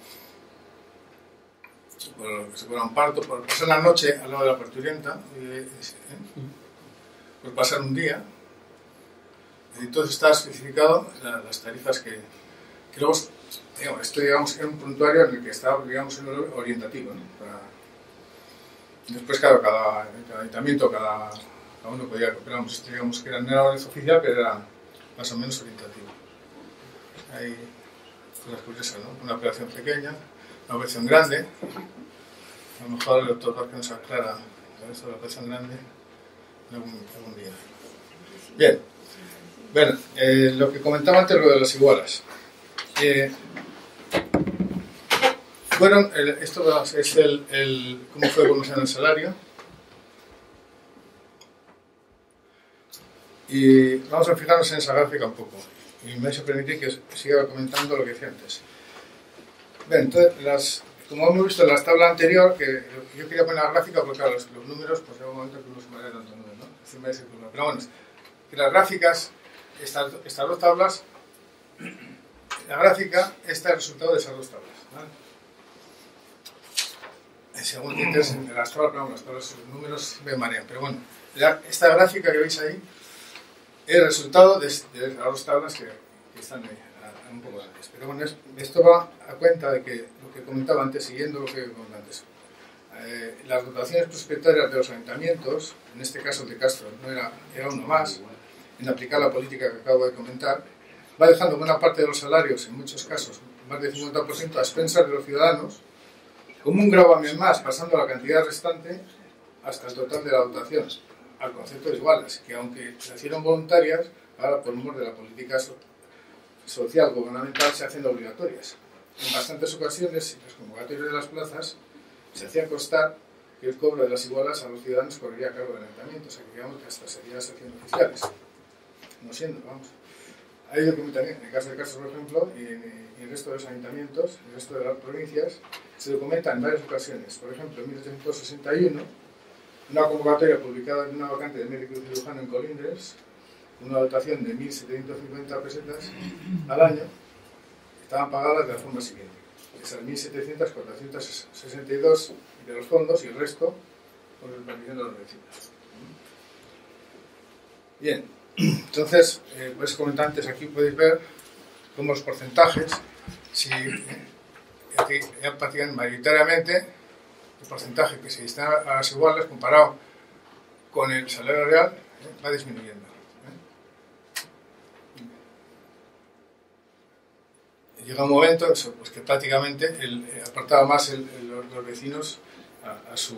por lo que se fuera un parto, por pasar una noche al lado de la parturienta, eh, eh, por pasar un día. Y todo está especificado, la, las tarifas que, que luego, digamos, esto digamos era un prontuario en el que estaba, digamos, en el orientativo, ¿no? Para, después, claro, cada, cada ayuntamiento, cada, cada uno podía, pero vamos, esto, digamos que era, no era oficial, pero era más o menos orientativo. Hay cosas curiosas, ¿no? Una operación pequeña, una operación grande. A lo mejor el doctor Vázquez nos aclara esto de la operación grande algún, algún día. Bien. Bueno, eh, lo que comentaba antes, lo de las igualas. Eh, fueron, el, esto es el, el cómo fue evolucionando el salario. Y vamos a fijarnos en esa gráfica un poco. Y me vais a permitir que siga comentando lo que decía antes. Bien, entonces, las, como hemos visto en la tabla anterior, que yo quería poner la gráfica porque claro, los, los números, pues hay un momento que no se me da tanto número, ¿no? Encima de ese número. Pero bueno, que las gráficas, estas, estas dos tablas, la gráfica, este es el resultado de esas dos tablas, ¿vale? Según te interesen de las tablas, pero bueno, los números me marean, pero bueno, la, esta gráfica que veis ahí es el resultado de, de las dos tablas que, que están ahí, a, a un poco antes. Pero bueno, es, esto va a cuenta de que lo que comentaba antes, siguiendo lo que comentaba antes, eh, las dotaciones presupuestarias de los ayuntamientos, en este caso el de Castro no era, era uno más, en aplicar la política que acabo de comentar, va dejando buena parte de los salarios, en muchos casos, más del cincuenta por ciento a expensas de los ciudadanos, como un gravamen más, pasando la cantidad restante hasta el total de la dotación, al concepto de iguales, que aunque se hicieron voluntarias, ahora por mor de la política so social gubernamental se hacen obligatorias. En bastantes ocasiones, los convocatorios de las plazas se hacía constar que el cobro de las igualas a los ciudadanos correría a cargo del ayuntamiento, o sea que digamos que hasta serían secciones oficiales. No siendo, vamos. Hay documentación, en el caso de Castro, por ejemplo, y en, y en el resto de los ayuntamientos, en el resto de las provincias, se documenta en varias ocasiones. Por ejemplo, en mil ochocientos sesenta y uno, una convocatoria publicada en una vacante de médico cirujano en Colindres, una dotación de mil setecientos cincuenta pesetas al año, estaban pagadas de la forma siguiente. Esas mil setecientas, cuatrocientos sesenta y dos de los fondos y el resto por el partido de los vecinos. Bien. Entonces, eh, pues comentar antes, aquí podéis ver cómo los porcentajes, si eh, aquí, ya prácticamente mayoritariamente el porcentaje que se destina a las iguales comparado con el salario real eh, va disminuyendo. ¿eh? Llega un momento eso, pues que prácticamente el, eh, apartaba más el, el, los, los vecinos a, a su...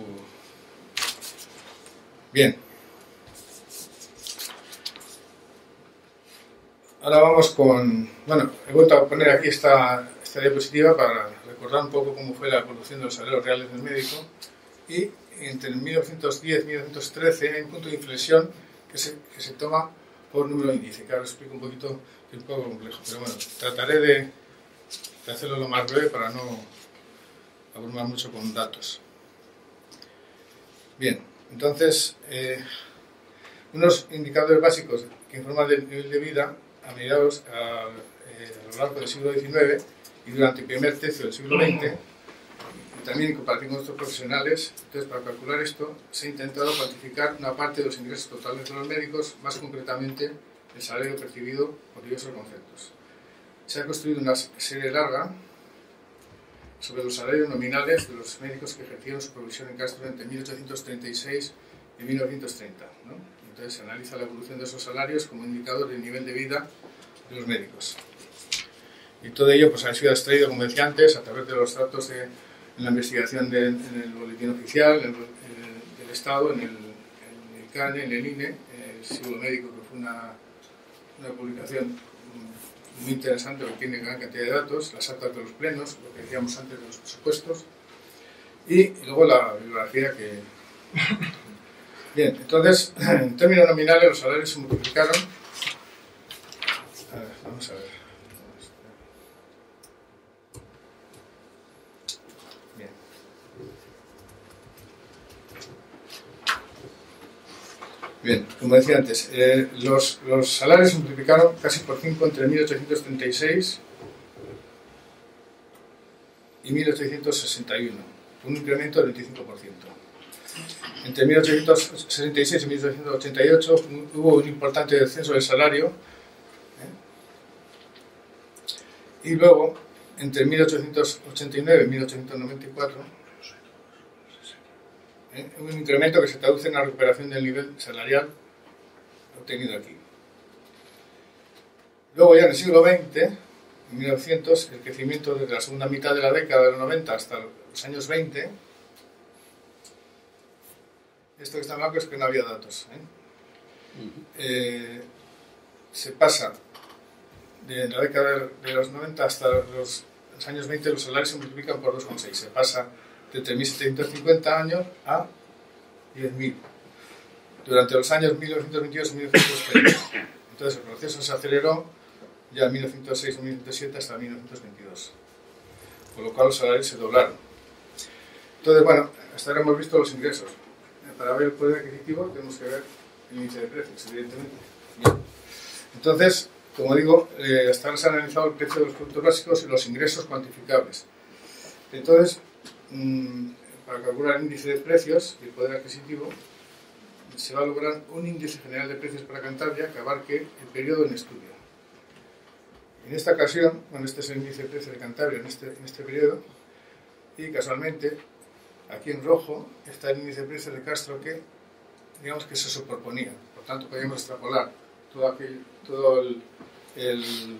Bien. ahora vamos con... Bueno, he vuelto a poner aquí esta, esta diapositiva para recordar un poco cómo fue la evolución de los salarios reales del médico. Y entre mil novecientos diez y mil novecientos trece hay un punto de inflexión que se, que se toma por número de índice, que ahora explico un poquito, que es un poco complejo. Pero bueno, trataré de, de hacerlo lo más breve para no abrumar mucho con datos. Bien, entonces, eh, unos indicadores básicos que informan del nivel de vida a mediados, a, eh, a lo largo del siglo diecinueve y durante el primer tercio del siglo veinte, y también en comparación con nuestros profesionales. Entonces, para calcular esto, se ha intentado cuantificar una parte de los ingresos totales de los médicos, más concretamente el salario percibido por diversos conceptos. Se ha construido una serie larga sobre los salarios nominales de los médicos que ejercieron su profesión en Castro entre mil ochocientos treinta y seis y mil novecientos treinta, ¿no? Entonces se analiza la evolución de esos salarios como indicador del nivel de vida de los médicos. Y todo ello pues, ha sido extraído, como decía antes, a través de los datos de en la investigación de, en el boletín oficial, en el, en el, del Estado, en el, en el CANE, en el INE, en el Siglo Médico, que fue una, una publicación muy interesante, que tiene gran cantidad de datos, las actas de los plenos, lo que decíamos antes de los presupuestos, y, y luego la bibliografía que... Bien, entonces, en términos nominales, los salarios se multiplicaron. A ver, vamos a ver. Bien. Bien, como decía antes, eh, los, los salarios se multiplicaron casi por cinco entre mil ochocientos treinta y seis y mil ochocientos sesenta y uno, un incremento del veinticinco por ciento. Entre mil ochocientos sesenta y seis y mil ochocientos ochenta y ocho hubo un importante descenso del salario, ¿eh? Y luego, entre mil ochocientos ochenta y nueve y mil ochocientos noventa y cuatro, ¿eh? un incremento que se traduce en la recuperación del nivel salarial obtenido aquí. Luego, ya en el siglo veinte, en mil novecientos, el crecimiento desde la segunda mitad de la década de los noventa hasta los años veinte. Esto que está en blanco es que no había datos, ¿eh? Uh-huh. eh, se pasa de la década de los noventa hasta los, los años veinte, los salarios se multiplican por dos coma seis. Se pasa de tres mil setecientos cincuenta años a diez mil. Durante los años mil novecientos veintidós y mil novecientos treinta. Entonces el proceso se aceleró ya en mil novecientos seis y mil novecientos siete hasta mil novecientos veintidós. Con lo cual los salarios se doblaron. Entonces, bueno, hasta ahora hemos visto los ingresos. Para ver el poder adquisitivo tenemos que ver el índice de precios, evidentemente. Bien. Entonces, como digo, eh, hasta ahora se ha analizado el precio de los productos básicos y los ingresos cuantificables. Entonces, mmm, para calcular el índice de precios y el poder adquisitivo, se va a lograr un índice general de precios para Cantabria que abarque el periodo en estudio. En esta ocasión, bueno, este es el índice de precios de Cantabria en este, en este periodo, y casualmente, aquí en rojo está el índice de precios de Castro que, digamos que se superponía. Por tanto, podíamos extrapolar todo, aquel, todo el, el,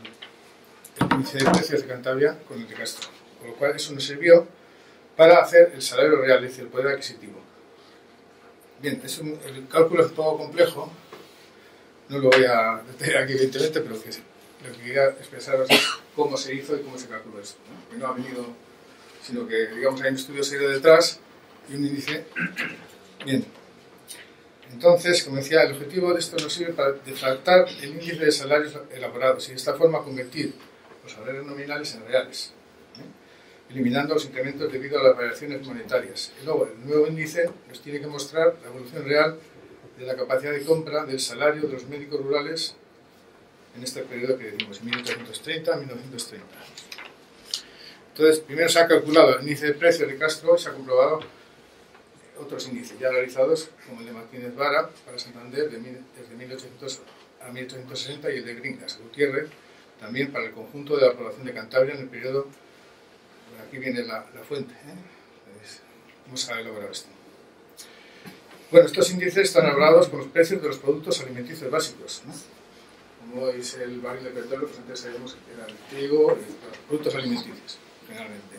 el índice de precios de Cantabria con el de Castro. Con lo cual, eso nos sirvió para hacer el salario real, es decir, el poder adquisitivo. Bien, es un, el cálculo es un poco complejo, no lo voy a detallar aquí evidentemente, pero que, lo que quería expresaros es cómo se hizo y cómo se calculó esto, ¿no? Que no ha venido... sino que, digamos, hay un estudio serio detrás y un índice. Bien. Entonces, como decía, el objetivo de esto nos sirve para deflactar el índice de salarios elaborados y de esta forma convertir los salarios nominales en reales, ¿eh? Eliminando los incrementos debido a las variaciones monetarias. Y luego, el nuevo índice nos tiene que mostrar la evolución real de la capacidad de compra del salario de los médicos rurales en este periodo que decimos, mil ochocientos treinta a mil novecientos treinta. Entonces, primero se ha calculado el índice de precios de Castro y se ha comprobado otros índices ya realizados, como el de Martínez Vara para Santander de mil, desde mil ochocientos a mil ochocientos sesenta y el de Gringas Gutiérrez también para el conjunto de la población de Cantabria en el periodo. Bueno, aquí viene la, la fuente, ¿eh? Entonces, vamos a elaborar esto. Bueno, estos índices están elaborados con los precios de los productos alimenticios básicos, ¿no? Como es el barril de petróleo, pues antes sabíamos que era el trigo y los productos alimenticios. Generalmente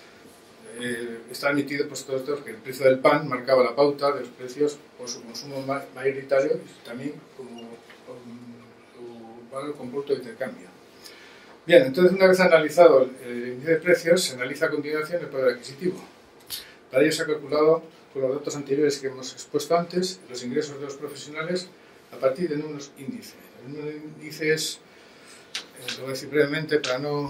eh, está admitido pues, todo esto, que el precio del pan marcaba la pauta de los precios por su consumo mayoritario y también como, como, valor compuesto de intercambio. Bien, entonces una vez analizado el índice de precios, se analiza a continuación el poder adquisitivo. Para ello se ha calculado, con los datos anteriores que hemos expuesto antes, los ingresos de los profesionales a partir de unos índices. El número de índices, eh, lo voy a decir brevemente para no...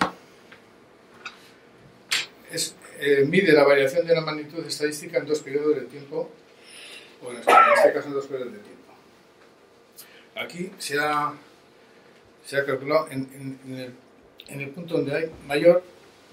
Es, eh, mide la variación de una magnitud estadística en dos periodos de tiempo, o en este caso en dos periodos de tiempo. Aquí se ha, se ha calculado en, en, en, el, en el punto donde hay mayor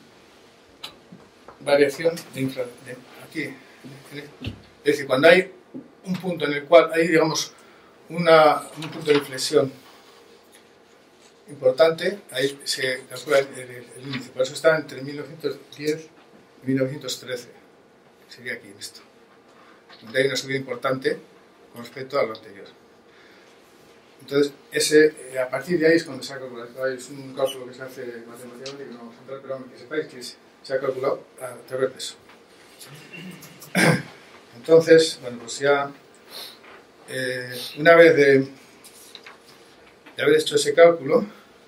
variación de inflación. Aquí, es decir, cuando hay un punto en el cual hay, digamos, una, un punto de inflexión importante, ahí se calcula el, el, el índice. Por eso está entre mil novecientos diez y mil novecientos trece. Sería aquí en esto. Donde hay una subida importante con respecto a lo anterior. Entonces, ese, a partir de ahí es cuando se ha calculado. Es un cálculo que se hace matemáticamente, que no vamos a entrar, pero que sepáis que se ha calculado a través de eso. Entonces, bueno, pues ya eh, una vez de, de haber hecho ese cálculo,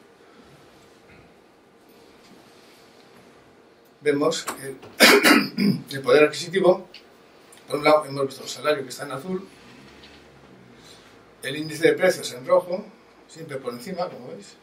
vemos que el poder adquisitivo, por un lado hemos visto el salario que está en azul, el índice de precios en rojo, siempre por encima, como veis,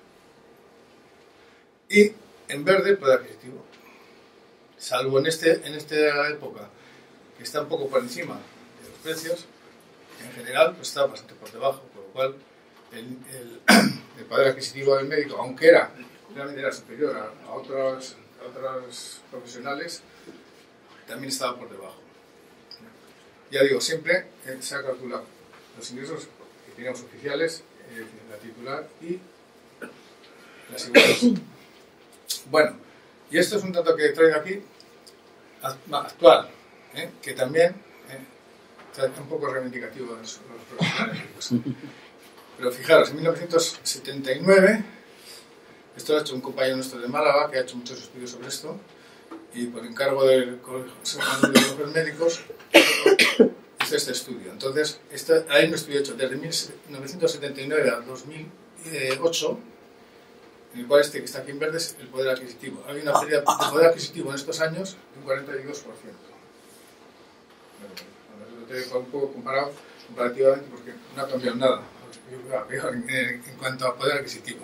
y en verde el poder adquisitivo, salvo en, este, en esta época que está un poco por encima de los precios, en general pues está bastante por debajo, por lo cual el, el, el poder adquisitivo del médico, aunque era, realmente era superior a, a, otros, a otros profesionales, también estaba por debajo. Ya digo, siempre eh, se ha calculado los ingresos que teníamos oficiales, eh, la titular y las iguales. Bueno, y esto es un dato que traigo aquí, actual, ¿eh? que también eh, es un poco reivindicativo de los, los profesionales. Pero fijaros, en mil novecientos setenta y nueve, esto lo ha hecho un compañero nuestro de Málaga, que ha hecho muchos estudios sobre esto, y por encargo del Consejo de los Médicos, hice este estudio. Entonces, este, hay un estudio hecho desde mil novecientos setenta y nueve a dos mil ocho, en el cual este que está aquí en verde es el poder adquisitivo. Hay una pérdida de poder adquisitivo en estos años de un cuarenta y dos por ciento. Bueno, lo tengo un poco comparado, comparativamente, porque no ha cambiado nada en, en, en cuanto a poder adquisitivo.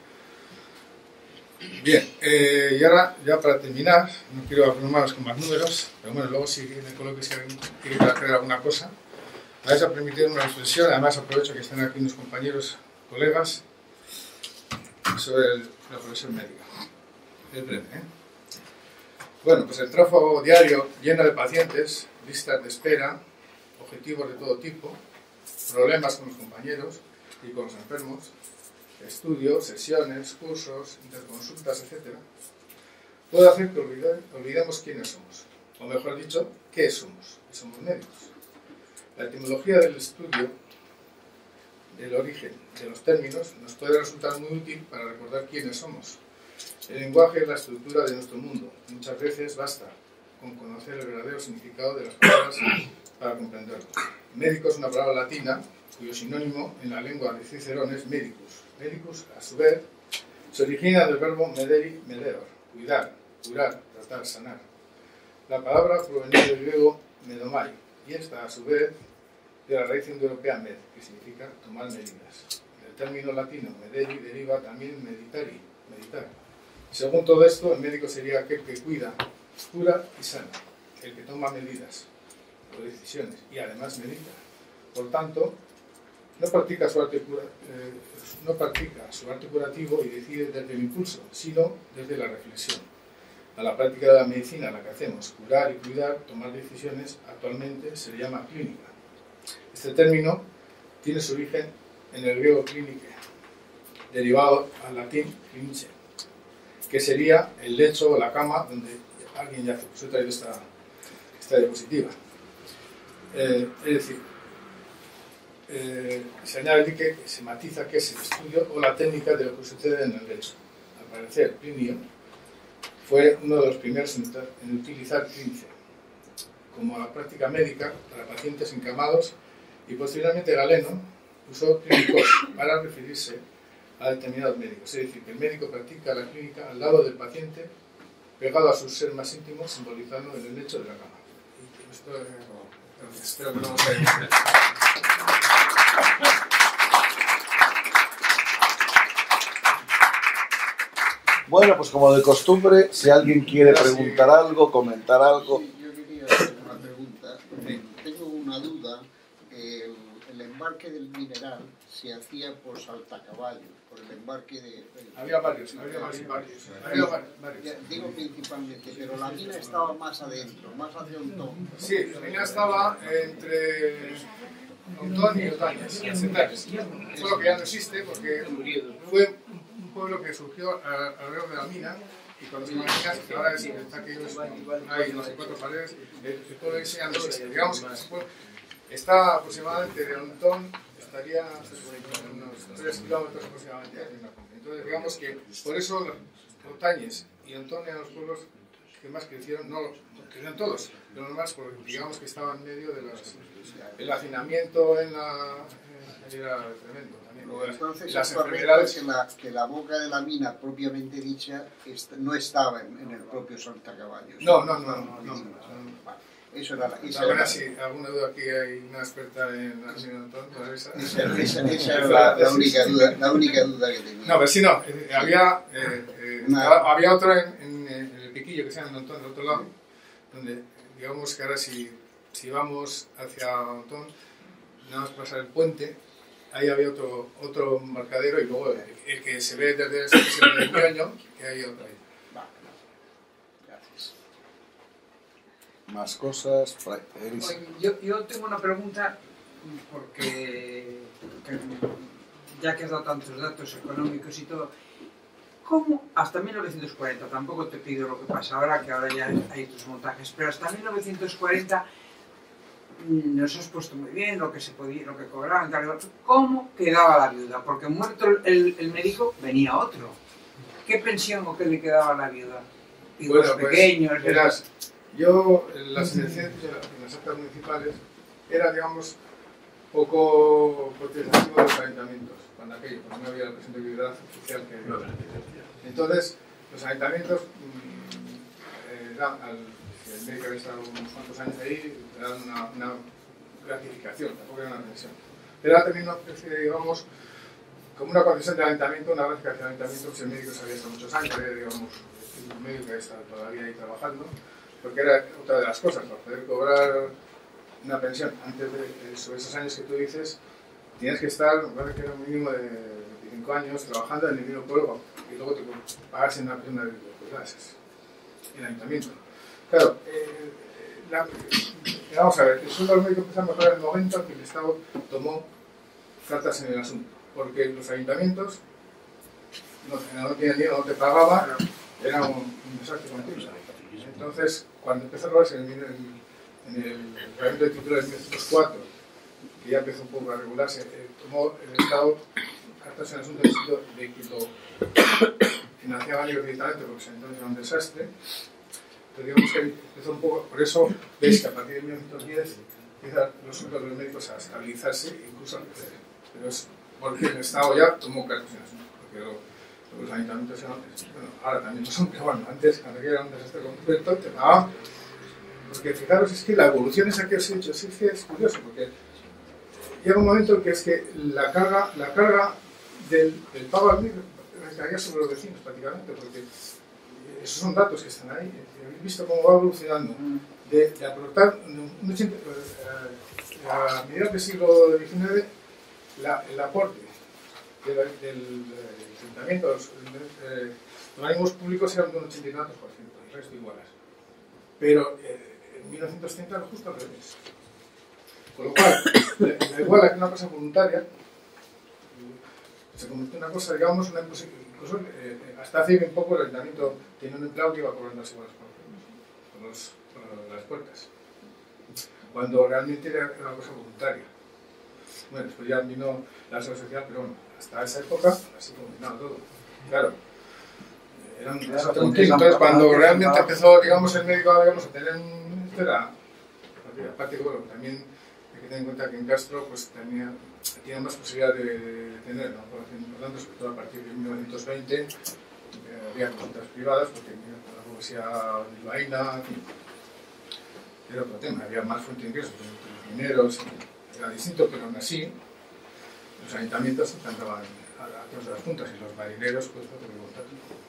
Bien, eh, y ahora, ya para terminar, no quiero abrumaros con más números, pero bueno, luego si en el coloquio si alguien quiere hacer alguna cosa, me vais a permitir una reflexión. Además aprovecho que están aquí unos compañeros, colegas, sobre el, la profesión médica. Es breve, ¿eh? Bueno, pues el tráfago diario lleno de pacientes, listas de espera, objetivos de todo tipo, problemas con los compañeros y con los enfermos, estudios, sesiones, cursos, interconsultas, etcétera, puede hacer que olvide, olvidemos quiénes somos, o mejor dicho, qué somos, que somos médicos. La etimología del estudio del origen de los términos nos puede resultar muy útil para recordar quiénes somos. El lenguaje es la estructura de nuestro mundo. Muchas veces basta con conocer el verdadero significado de las palabras para comprenderlo. Médico es una palabra latina cuyo sinónimo en la lengua de Cicerón es medicus. Medicus, a su vez, se origina del verbo mederi, medeor, cuidar, curar, tratar, sanar. La palabra proviene del griego medomai, y esta, a su vez, de la raíz indoeuropea med, que significa tomar medidas. Del término latino mederi deriva también meditari, meditar. Según todo esto, el médico sería aquel que cuida, cura y sana, el que toma medidas o decisiones y además medita. Por tanto, no practica su arte, cura, eh, no practica su arte curativo y decide desde el impulso, sino desde la reflexión. A la práctica de la medicina, la que hacemos, curar y cuidar, tomar decisiones, actualmente se le llama clínica. Este término tiene su origen en el griego clínica, derivado al latín clinice, que sería el lecho o la cama donde alguien yace. Os he traído esta, esta diapositiva. Eh, es decir, eh, se añade que se matiza que es el estudio o la técnica de lo que sucede en el lecho. Al parecer, Plinio fue uno de los primeros en utilizar clínice como la práctica médica para pacientes encamados, y posteriormente Galeno usó clínicos para referirse a determinados médicos. Es decir, que el médico practica la clínica al lado del paciente, pegado a su ser más íntimo, simbolizando en el lecho de la cama. Y esto es... Entonces, espero que no os haya gustado. Bueno, pues como de costumbre, si alguien quiere preguntar algo, comentar algo... Sí, yo quería hacer una pregunta. Tengo una duda. El, el embarque del mineral se hacía por Saltacaballo, por el embarque de... El, había varios, había varios. varios. Había varios. Ya, digo principalmente, pero la mina estaba más adentro, más hacia Ontón. Sí, la mina estaba entre Ontón y Otañez, en Setares. Es lo que ya no existe porque fue un pueblo que surgió alrededor de la mina. Y cuando se imaginas que ahora es, está aquello, hay no sé cuatro paredes, el, el pueblo ese ya no existe. Digamos que ese pueblo está aproximadamente de Ontón, estaría unos tres kilómetros aproximadamente. Entonces, digamos que por eso Otañez y Ontón eran los pueblos que más crecieron, no crecieron todos, pero nomás porque digamos que estaban en medio de los, el hacinamiento en la... era tremendo. Entonces, las es correcto enfermedades que la, que la boca de la mina propiamente dicha est no estaba en, en el propio Saltacaballo. No, no, no, no, no, no. Vale. Eso era la... Esa Ahora era, sí, alguna duda aquí hay una experta en la mina de Ontón, esa, esa, esa, esa era la, la, única duda, la única duda que tenía. No, pero sí, no, eh, había, eh, eh, Una... había otra en, en, en el Piquillo que se llama Ontón, del otro lado, donde digamos que ahora si, si vamos hacia Ontón, nada más pasar el puente, ahí había otro, otro embarcadero y luego el, el que se ve desde el Pioño, que hay otro ahí. Vale, gracias. Más cosas... Oye, yo, yo tengo una pregunta, porque que, ya que has dado tantos datos económicos y todo, ¿cómo hasta mil novecientos cuarenta, tampoco te pido lo que pasa ahora, que ahora ya hay tus montajes, pero hasta mil novecientos cuarenta nos has puesto muy bien lo que se podía, lo que cobraban, tal, ¿cómo quedaba la viuda? Porque muerto el, el médico venía otro. ¿Qué pensión o qué le quedaba a la viuda? Hijos bueno, pues, pequeños, verás, yo en las elecciones, en las actas municipales, era, digamos, poco protestativo de los ayuntamientos, cuando aquello, pues no había la representatividad oficial que había. Entonces, los ayuntamientos, eh, eran, al, si el médico había estado unos cuantos años ahí, le daban una, una gratificación, tampoco era una pensión. Era también una especie, digamos, como una concesión del ayuntamiento, una vez que hacia el ayuntamiento, si el médico se había estado muchos años, era, digamos, un médico que está todavía ahí trabajando, porque era otra de las cosas, para poder cobrar una pensión antes de sobre esos años que tú dices, tienes que estar, me parece que era un mínimo de veinticinco años trabajando en el mismo pueblo y luego te pagas en una pensión de clases en el ayuntamiento. Claro, eh, la, vamos a ver, el sueldo del médico empezó a mejorar en el momento en que el Estado tomó cartas en el asunto, porque los ayuntamientos no, no tenían dinero, no te pagaba, era un, un desastre continuo. Entonces, cuando empezó a robarse en el, en el reglamento de título de mil novecientos cuatro, que ya empezó un poco a regularse, eh, tomó el Estado cartas en el asunto en el sentido de que lo financiaban ellos directamente, porque entonces era un desastre. Entonces, digamos que empezó un poco, por eso veis que a partir de mil novecientos diez empiezan los sueldos de los médicos a estabilizarse e incluso a crecer. Pero es porque el Estado ya tomó cartas en el asunto, porque lo, los ayuntamientos eran, bueno, ahora también lo son, pero bueno, antes, cuando era un desastre completo, te pagaban. Porque fijaros, es que la evolución esa que os he dicho, sí que es curioso, porque llega un momento en que es que la carga, la carga del, del pago al médico recaía sobre los vecinos prácticamente, porque esos son datos que están ahí. Habéis visto cómo va evolucionando. De, de aportar, un ochenta, a mediados del siglo diecinueve, la, el aporte del, del ayuntamiento, los, eh, los organismos públicos eran de un ochenta y tantos por ciento, el resto igualas. Pero eh, en mil novecientos treinta era justo al revés. Con lo cual, la, la iguala, que una cosa voluntaria, se convirtió en una cosa, digamos, una incluso eh, hasta hace bien poco el ayuntamiento tenía un empleado que iba cobrando las igualas por, por, los, por las puertas, cuando realmente era una cosa voluntaria. Bueno, después ya vino la seguridad social, pero bueno, hasta esa época así funcionaba todo. Claro, era un desastre continuo. Entonces, cuando realmente empezó, digamos, el médico digamos, a tener un... Esto era, aparte, bueno, también tener en cuenta que en Castro pues, tenía, tenía más posibilidad de, de tener una población importante, sobre todo a partir de mil novecientos veinte, eh, había consultas privadas, porque la poesía bilbaína, en fin, era otro tema, había más fuente de ingresos, los mineros, era distinto, pero aún así los ayuntamientos encantaban a, a todas las juntas y los marineros, pues no te preguntas.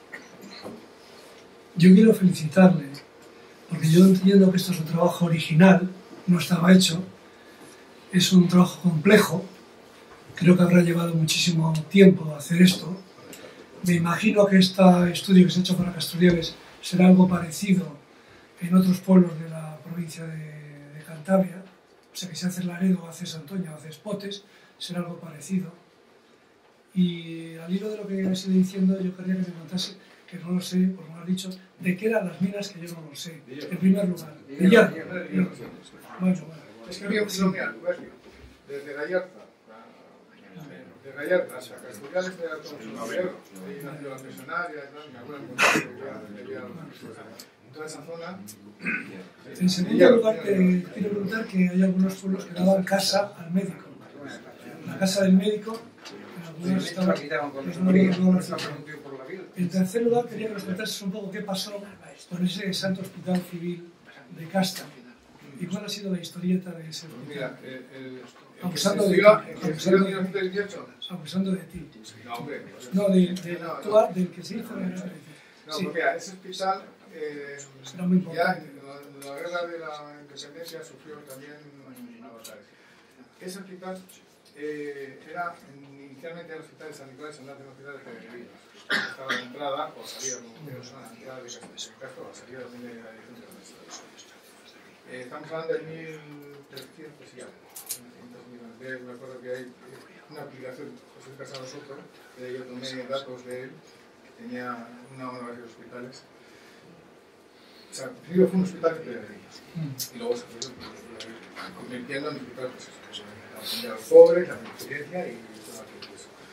Yo quiero felicitarle, porque yo entiendo que esto es un trabajo original, no estaba hecho, es un trabajo complejo, creo que habrá llevado muchísimo tiempo hacer esto. Me imagino que este estudio que se ha hecho para Castrolleves será algo parecido en otros pueblos de la provincia de, de Cantabria, o sea que si haces Laredo, haces Antoña, haces Potes, será algo parecido. Y al hilo de lo que has ido diciendo, yo quería que me contase, que no lo sé, por no lo has dicho, de qué eran las minas, que yo no lo sé, en primer lugar. De hierro. Bueno, bueno. Es que había un colonial, desde Gallarta, de Gallarta hasta Castellanes era todo un hierro. Ahí nació la personaria, me acuerdo en toda esa zona. En segundo lugar, te quiero preguntar que hay algunos pueblos que daban casa al médico. La casa del médico, en algunos estaban... En tercer lugar, quería que nos contases un poco qué pasó con ese Santo Hospital Civil de Castro y cuál ha sido la historieta de ese hospital. Mira, el, el, abusando de ti. Abusando de mil novecientos dieciocho. Abusando de ti. No, hombre. No, de, de no, actual, no. Del que se hizo. No, sí. Porque mira, ese hospital eh, será muy importante. Ya en la guerra de la independencia sufrió también una batalla. Ese hospital eh, era inicialmente el hospital de San Nicolás en la hospital de Peregrinos. Estaba en entrada o salida, como quiero son la entrada de Castro, o salida también de la dirección de la Universidad. Eh, estamos hablando de mil trescientos y algo. Me acuerdo que hay una aplicación, José Casado Soto, que yo tomé datos de él, que tenía una o varios hospitales. O sea, primero fue un hospital de peregrinos, y luego se fue convirtiendo en hospital, pues eso, la atender a los pobres, la beneficencia y todo aquello.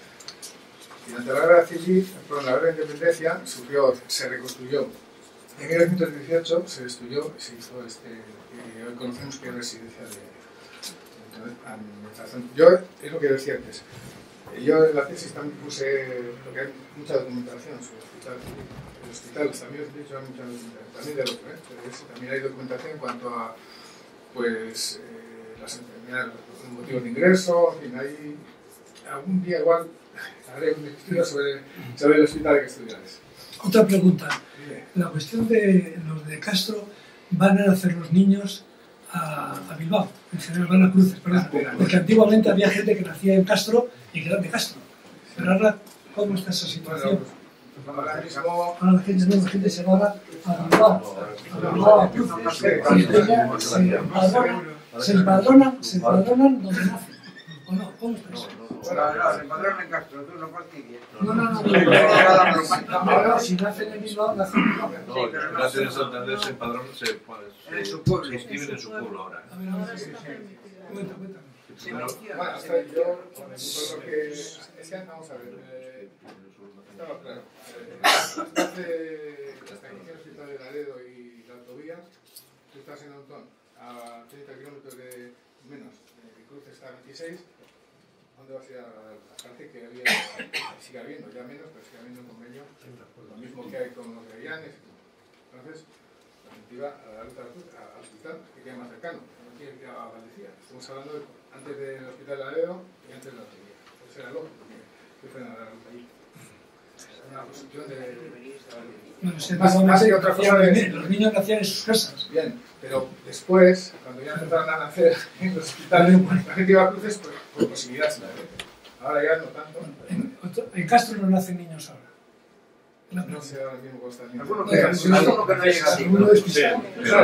Y durante la guerra civil, perdón, la guerra de independencia, sufrió, se reconstruyó. En mil novecientos dieciocho se destruyó y se hizo este, que hoy conocemos que es residencia de, de administración. Yo, es lo que decía antes, yo en la tesis también puse, porque hay mucha documentación sobre el hospital civil. El hospital también, de hecho, hay mucha documentación, también de otro, ¿eh? Pero es, también hay documentación en cuanto a, pues, eh, las enfermedades, los motivos de ingreso, en fin, hay algún día igual haré un estudio sobre, sobre el hospital de Castellanes. Otra pregunta. La cuestión de los de Castro, ¿van a nacer los niños a, a Bilbao? En general van a Cruces, perdón. Porque antiguamente había gente que nacía en Castro y que eran de Castro. Pero ahora, ¿cómo está esa situación? Ahora mismo... Ahora la gente, no, la gente se va a Bilbao, a Bilbao, a Cruces, se empadronan, se empadronan, se empadronan donde nacen. ¿O no? ¿Cómo está eso? Bueno, no, se empadronan en Castro, tú no fastidies. No, no, no. Ahora, si nacen en Bilbao, nacen en Bilbao. No, si nacen en Santander, se empadronan, se, se, se inscriben en su pueblo ahora. A ver, ahora sí. Cuenta, cuenta. Bueno, hasta yo, por lo que... Es que, vamos a ver, eh, estaba claro. Eh, hasta, hace, hasta que hicieron el hospital de Laredo y la autovía, tú estás en Antón, a treinta kilómetros de menos, de Cruces está a veintiséis, ¿dónde vas a ir a la parte que había, sigue habiendo, ya menos, pero sigue habiendo un convenio, lo mismo que hay con los gavianes y todo. Entonces, la gente iba a la ruta al hospital que queda más cercano, no tiene que ir a Valdecía. Estamos hablando de, antes del hospital de Laredo y antes de la autovía. Eso era lógico, que fueran a la ruta allí. Una cuestión de... Bueno, se más, más que otra cosa de... Los niños nacían en sus casas. Bien, pero después, cuando ya empezaron a nacer en los hospitales, la gente iba a Cruces por, por posibilidad. Ahora ya no tanto. En, en Castro no nacen niños ahora. No, no sé ahora mismo cómo está el niño. Alguno que, alguno que no llega así. Alguno despistado.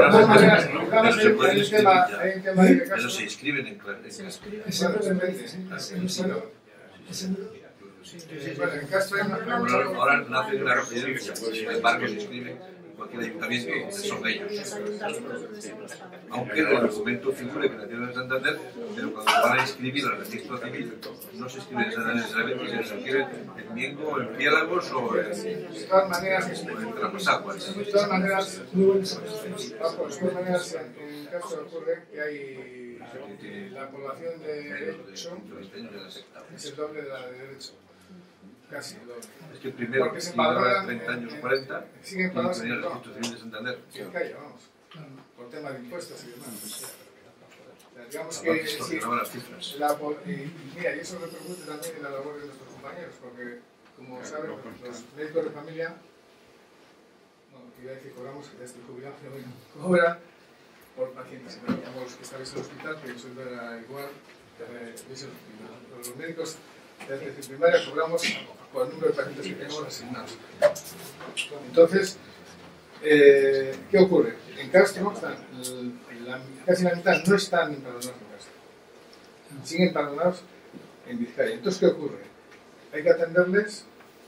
Pero se inscriben en Castro. Ese no se merece. Ese no. Bueno, en Castro hay una... Ahora nacen en la residencia, sin embargo se inscriben en cualquier ayuntamiento, son ellos. Aunque en el documento figure que nacieron en Santander, pero cuando van a inscribir al registro civil, no se inscriben necesariamente, sino se inscriben en Miengo, en Piélagos o en, de todas maneras, o en Trapasaguas. De todas maneras, muy buenas. De todas maneras, en Castro ocurre que hay eh, la población de derecho es el doble de la de derecho. Casi el doble. Es que primero, Porque se si lleva empadronan treinta en- años, en- cuarenta, siguen y pagados tenía en el registro civil de Santander. en calle, vamos, por tema de impuestos y demás. O sea, digamos Aparte, que esto sí, que daba las cifras. la po- y, y mira, y eso repercute también en la labor de nuestros compañeros, porque como saben, los médicos de familia, bueno, que iba a decir cobramos, que ya estoy jubilado, pero bueno, cobran por pacientes, pero como los que estáis en el hospital, que el sueldo era igual, que veis el hospital. Pero los médicos de atención primaria cobramos por el número de pacientes que tenemos asignados. Entonces, eh, ¿qué ocurre? En Castro, están, la, casi la mitad no están empadronados en Castro. Siguen empadronados en Vizcaya. Entonces, ¿qué ocurre? Hay que atenderles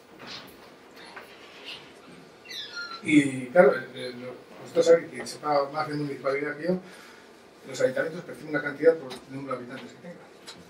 y, claro, eh, eh, vosotros sabéis que sepa más de municipalidad que yo, los ayuntamientos perciben una cantidad por el número de habitantes que tengan.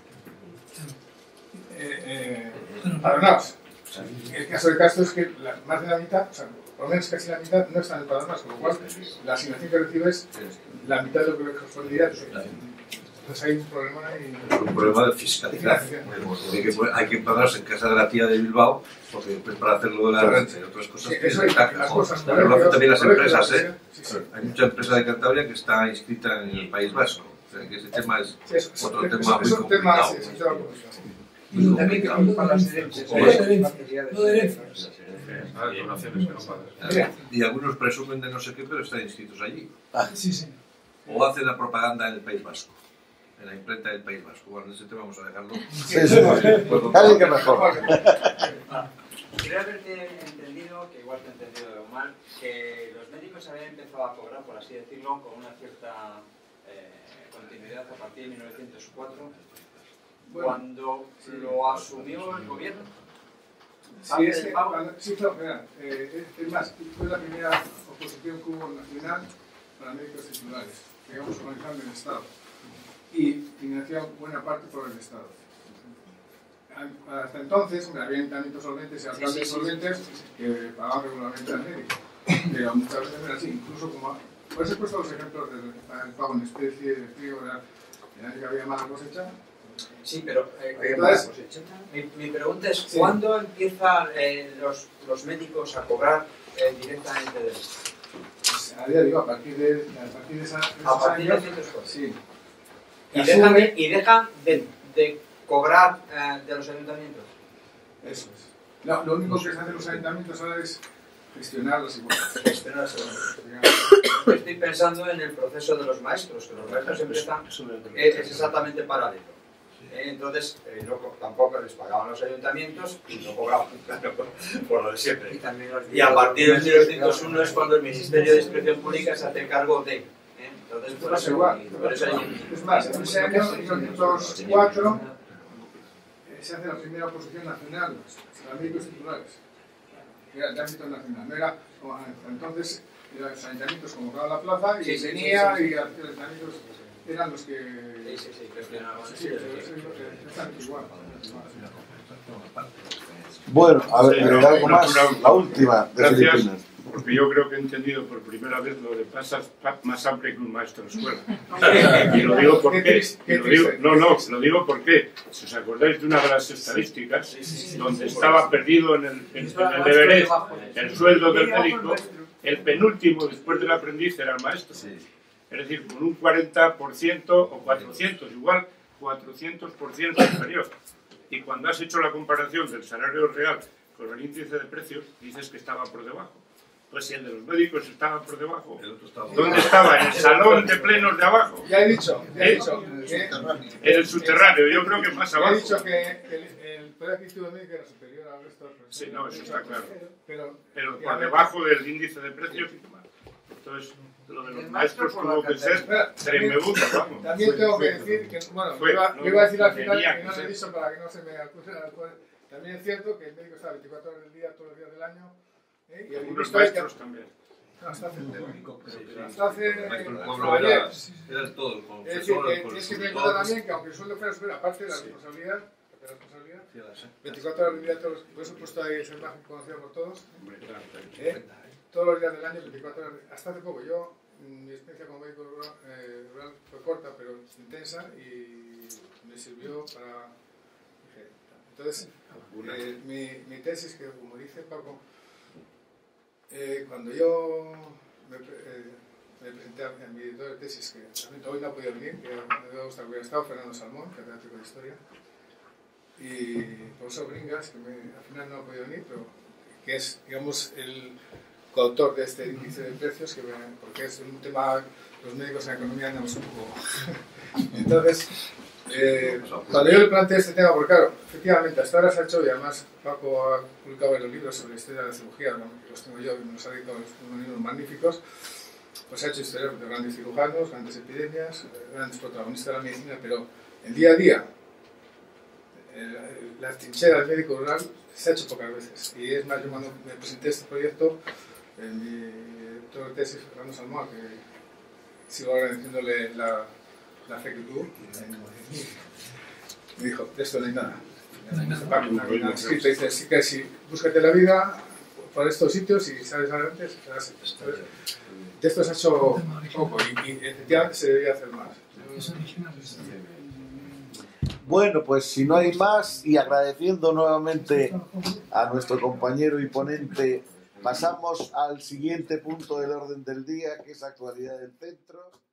Eh, eh, empadronados. El caso de Castro es que la, más de la mitad, o sea, por lo menos casi la mitad, no están empadronados, con lo cual la asignación que recibes, la mitad de lo que le correspondería. Entonces hay un problema ahí. Es un problema de fiscalidad. Hay que, hay que empadronarse en casa de la tía de Bilbao, porque después para hacerlo de la renta y otras cosas. Sí, eso hay, las cosas, pero lo hacen también las colegios, empresas, ¿eh? Sí, sí. Hay mucha empresa de Cantabria que está inscrita en el País Vasco. O sea, que ese tema es Sí, eso, eso, otro eso, tema muy es un tema, complicado. sí, es un tema complicado. Bueno, También que hablando para de las herencias, herencias, no de las herencias, facilidades. no de herencias. Ah, donaciones que no pagas. Mira. Y algunos presumen de no sé qué, pero están inscritos allí. Sí, sí. O hacen la propaganda en el País Vasco, en la imprenta del País Vasco. Bueno, ese tema vamos a dejarlo. Sí, sí. Casi que mejor. Creo haberte entendido, que igual te he entendido mal, que los médicos habían empezado a cobrar, por así decirlo, con una cierta eh, continuidad a partir de mil novecientos cuatro, Bueno, cuando lo asumió el gobierno. Sí, es que, cuando- sí, no, mira, eh, es más, fue la primera oposición que hubo nacional para médicos titulares, digamos, organizando en el Estado, y financiado buena parte por el Estado. Hasta entonces, hombre, había ayuntamientos solventes y alcaldes Sí, sí, sí, solventes sí, sí, sí. que pagaban regularmente al médico, pero muchas veces era así, incluso como... Por eso he puesto los ejemplos del del pago en especie, de trigo, era- el año que había mala cosecha. Sí, pero eh, Entonces, mi, mi pregunta es, Sí. ¿cuándo empiezan eh, los, los médicos a cobrar eh, directamente de pues, a día digo, a partir de, a partir de, esa, de a esos partir de años, cientos cuatro? sí. Y dejan, de, y dejan de, de cobrar eh, de los ayuntamientos. Eso es. No, lo único que hacen los ayuntamientos ahora es gestionar las hipotecas. Espera, estoy pensando en el proceso de los maestros, que los maestros empiezan, eh, es exactamente paralelo. Eh, Entonces, eh, no co- tampoco les pagaban los ayuntamientos y no cobraban, claro, por lo de Y siempre. también los Y a partir de mil novecientos uno es cuando el Ministerio de Inspección Pública se hace cargo de. ¿eh? Entonces, Esto por pasa eso, igual. por eso hay- Es más, en ese año, mil novecientos cuatro, eh, se hace la primera oposición nacional para médicos titulares. Era de ámbito nacional. No era como hasta entonces, eran los ayuntamientos convocaban la plaza y Sí, sí, venía sí, sí, sí. y los ayuntamientos eran los que. Sí, sí, sí, gestionaban. Sí, sí, pero eso es lo que- exactamente igual. Bueno, a ver, Sí, pero pero algo una- más. una- La última de Gracias, Filipinas. porque yo creo que he entendido por primera vez lo de pasas pa- más hambre que un maestro de escuela. Y lo digo porque, Qué triste, y lo qué digo, triste. no, no, lo digo porque, si os acordáis de una de las estadísticas, donde estaba perdido en el, en, en el Everest el sueldo del médico, el penúltimo después del aprendiz era el maestro. Es decir, con un cuarenta por ciento o cuatrocientos, igual cuatrocientos por ciento superior. Y cuando has hecho la comparación del salario real con el índice de precios, dices que estaba por debajo. Pues si el de los médicos estaba por debajo, El otro estaba- ¿dónde estaba? En el salón de plenos de abajo, Ya he dicho, ya he ¿Eh? dicho. que- en el subterráneo, yo creo que más Ya he abajo. dicho que el, el poder adquisitivo médico era superior al resto de los Sí, no, eso está claro. Pero, Pero por debajo del índice de precios y demás. Entonces, lo de los maestros tuvo que ser Espera, también, tremebundo, vamos. también tengo que decir que, bueno, Fue, iba, no, lo iba a decir al tenía final que y no lo he ser. dicho para que no se me acuse de alcohol. También es cierto que el médico está veinticuatro horas del día, todos los días del año. ¿eh? Y el Algunos visto es que maestros también. hasta hace, hasta hace El maestro del hasta pueblo ayer. era, era todo, el Es decir, confesor, que el tienes que tener en consultor. cuenta también que aunque el sueldo fuera superior, aparte de la responsabilidad, de la responsabilidad, veinticuatro horas del día, todos, por eso he puesto ahí esa imagen conocida por todos. Hombre, claro, claro. ¿eh? Todos los días del año, veinticuatro horas. Hasta hace poco, yo mi experiencia como médico rural, eh, rural fue corta pero intensa y me sirvió para... Entonces, eh, mi, mi tesis, que como dice Paco, eh, cuando yo me, eh, me presenté a, a mi editor de tesis, que realmente hoy no ha podido venir, que me hubiera gustado que hubiera estado, Fernando Salmón, catedrático de Historia, y el profesor Bringas, que me, al final no ha podido venir, pero que es, digamos, el coautor de este índice de precios, que, porque es un tema, los médicos en economía andamos un poco... Entonces, eh, cuando yo le planteé este tema, porque claro, efectivamente, hasta ahora se ha hecho, y además Paco ha publicado varios libros sobre la historia de la cirugía, que los tengo yo, y me los ha editado unos libros magníficos, pues ha hecho historia de grandes cirujanos, grandes epidemias, grandes protagonistas de la medicina, pero el día a día, la trinchera del médico rural se ha hecho pocas veces. Y es más, yo cuando me presenté este proyecto, en mi doctor de tesis, Fernando Salmón, que sigo agradeciéndole la, la fe que tuvo, me dijo, de esto no hay nada. No hay nada, Paco, no hay nada escrito. Dice, sí que sí, búscate la vida por estos sitios y sales adelante, ¿sabes? De esto se ha hecho poco y, y efectivamente se debería hacer más. Bueno, pues si no hay más, y agradeciendo nuevamente a nuestro compañero y ponente, pasamos al siguiente punto del orden del día, que es actualidad del centro.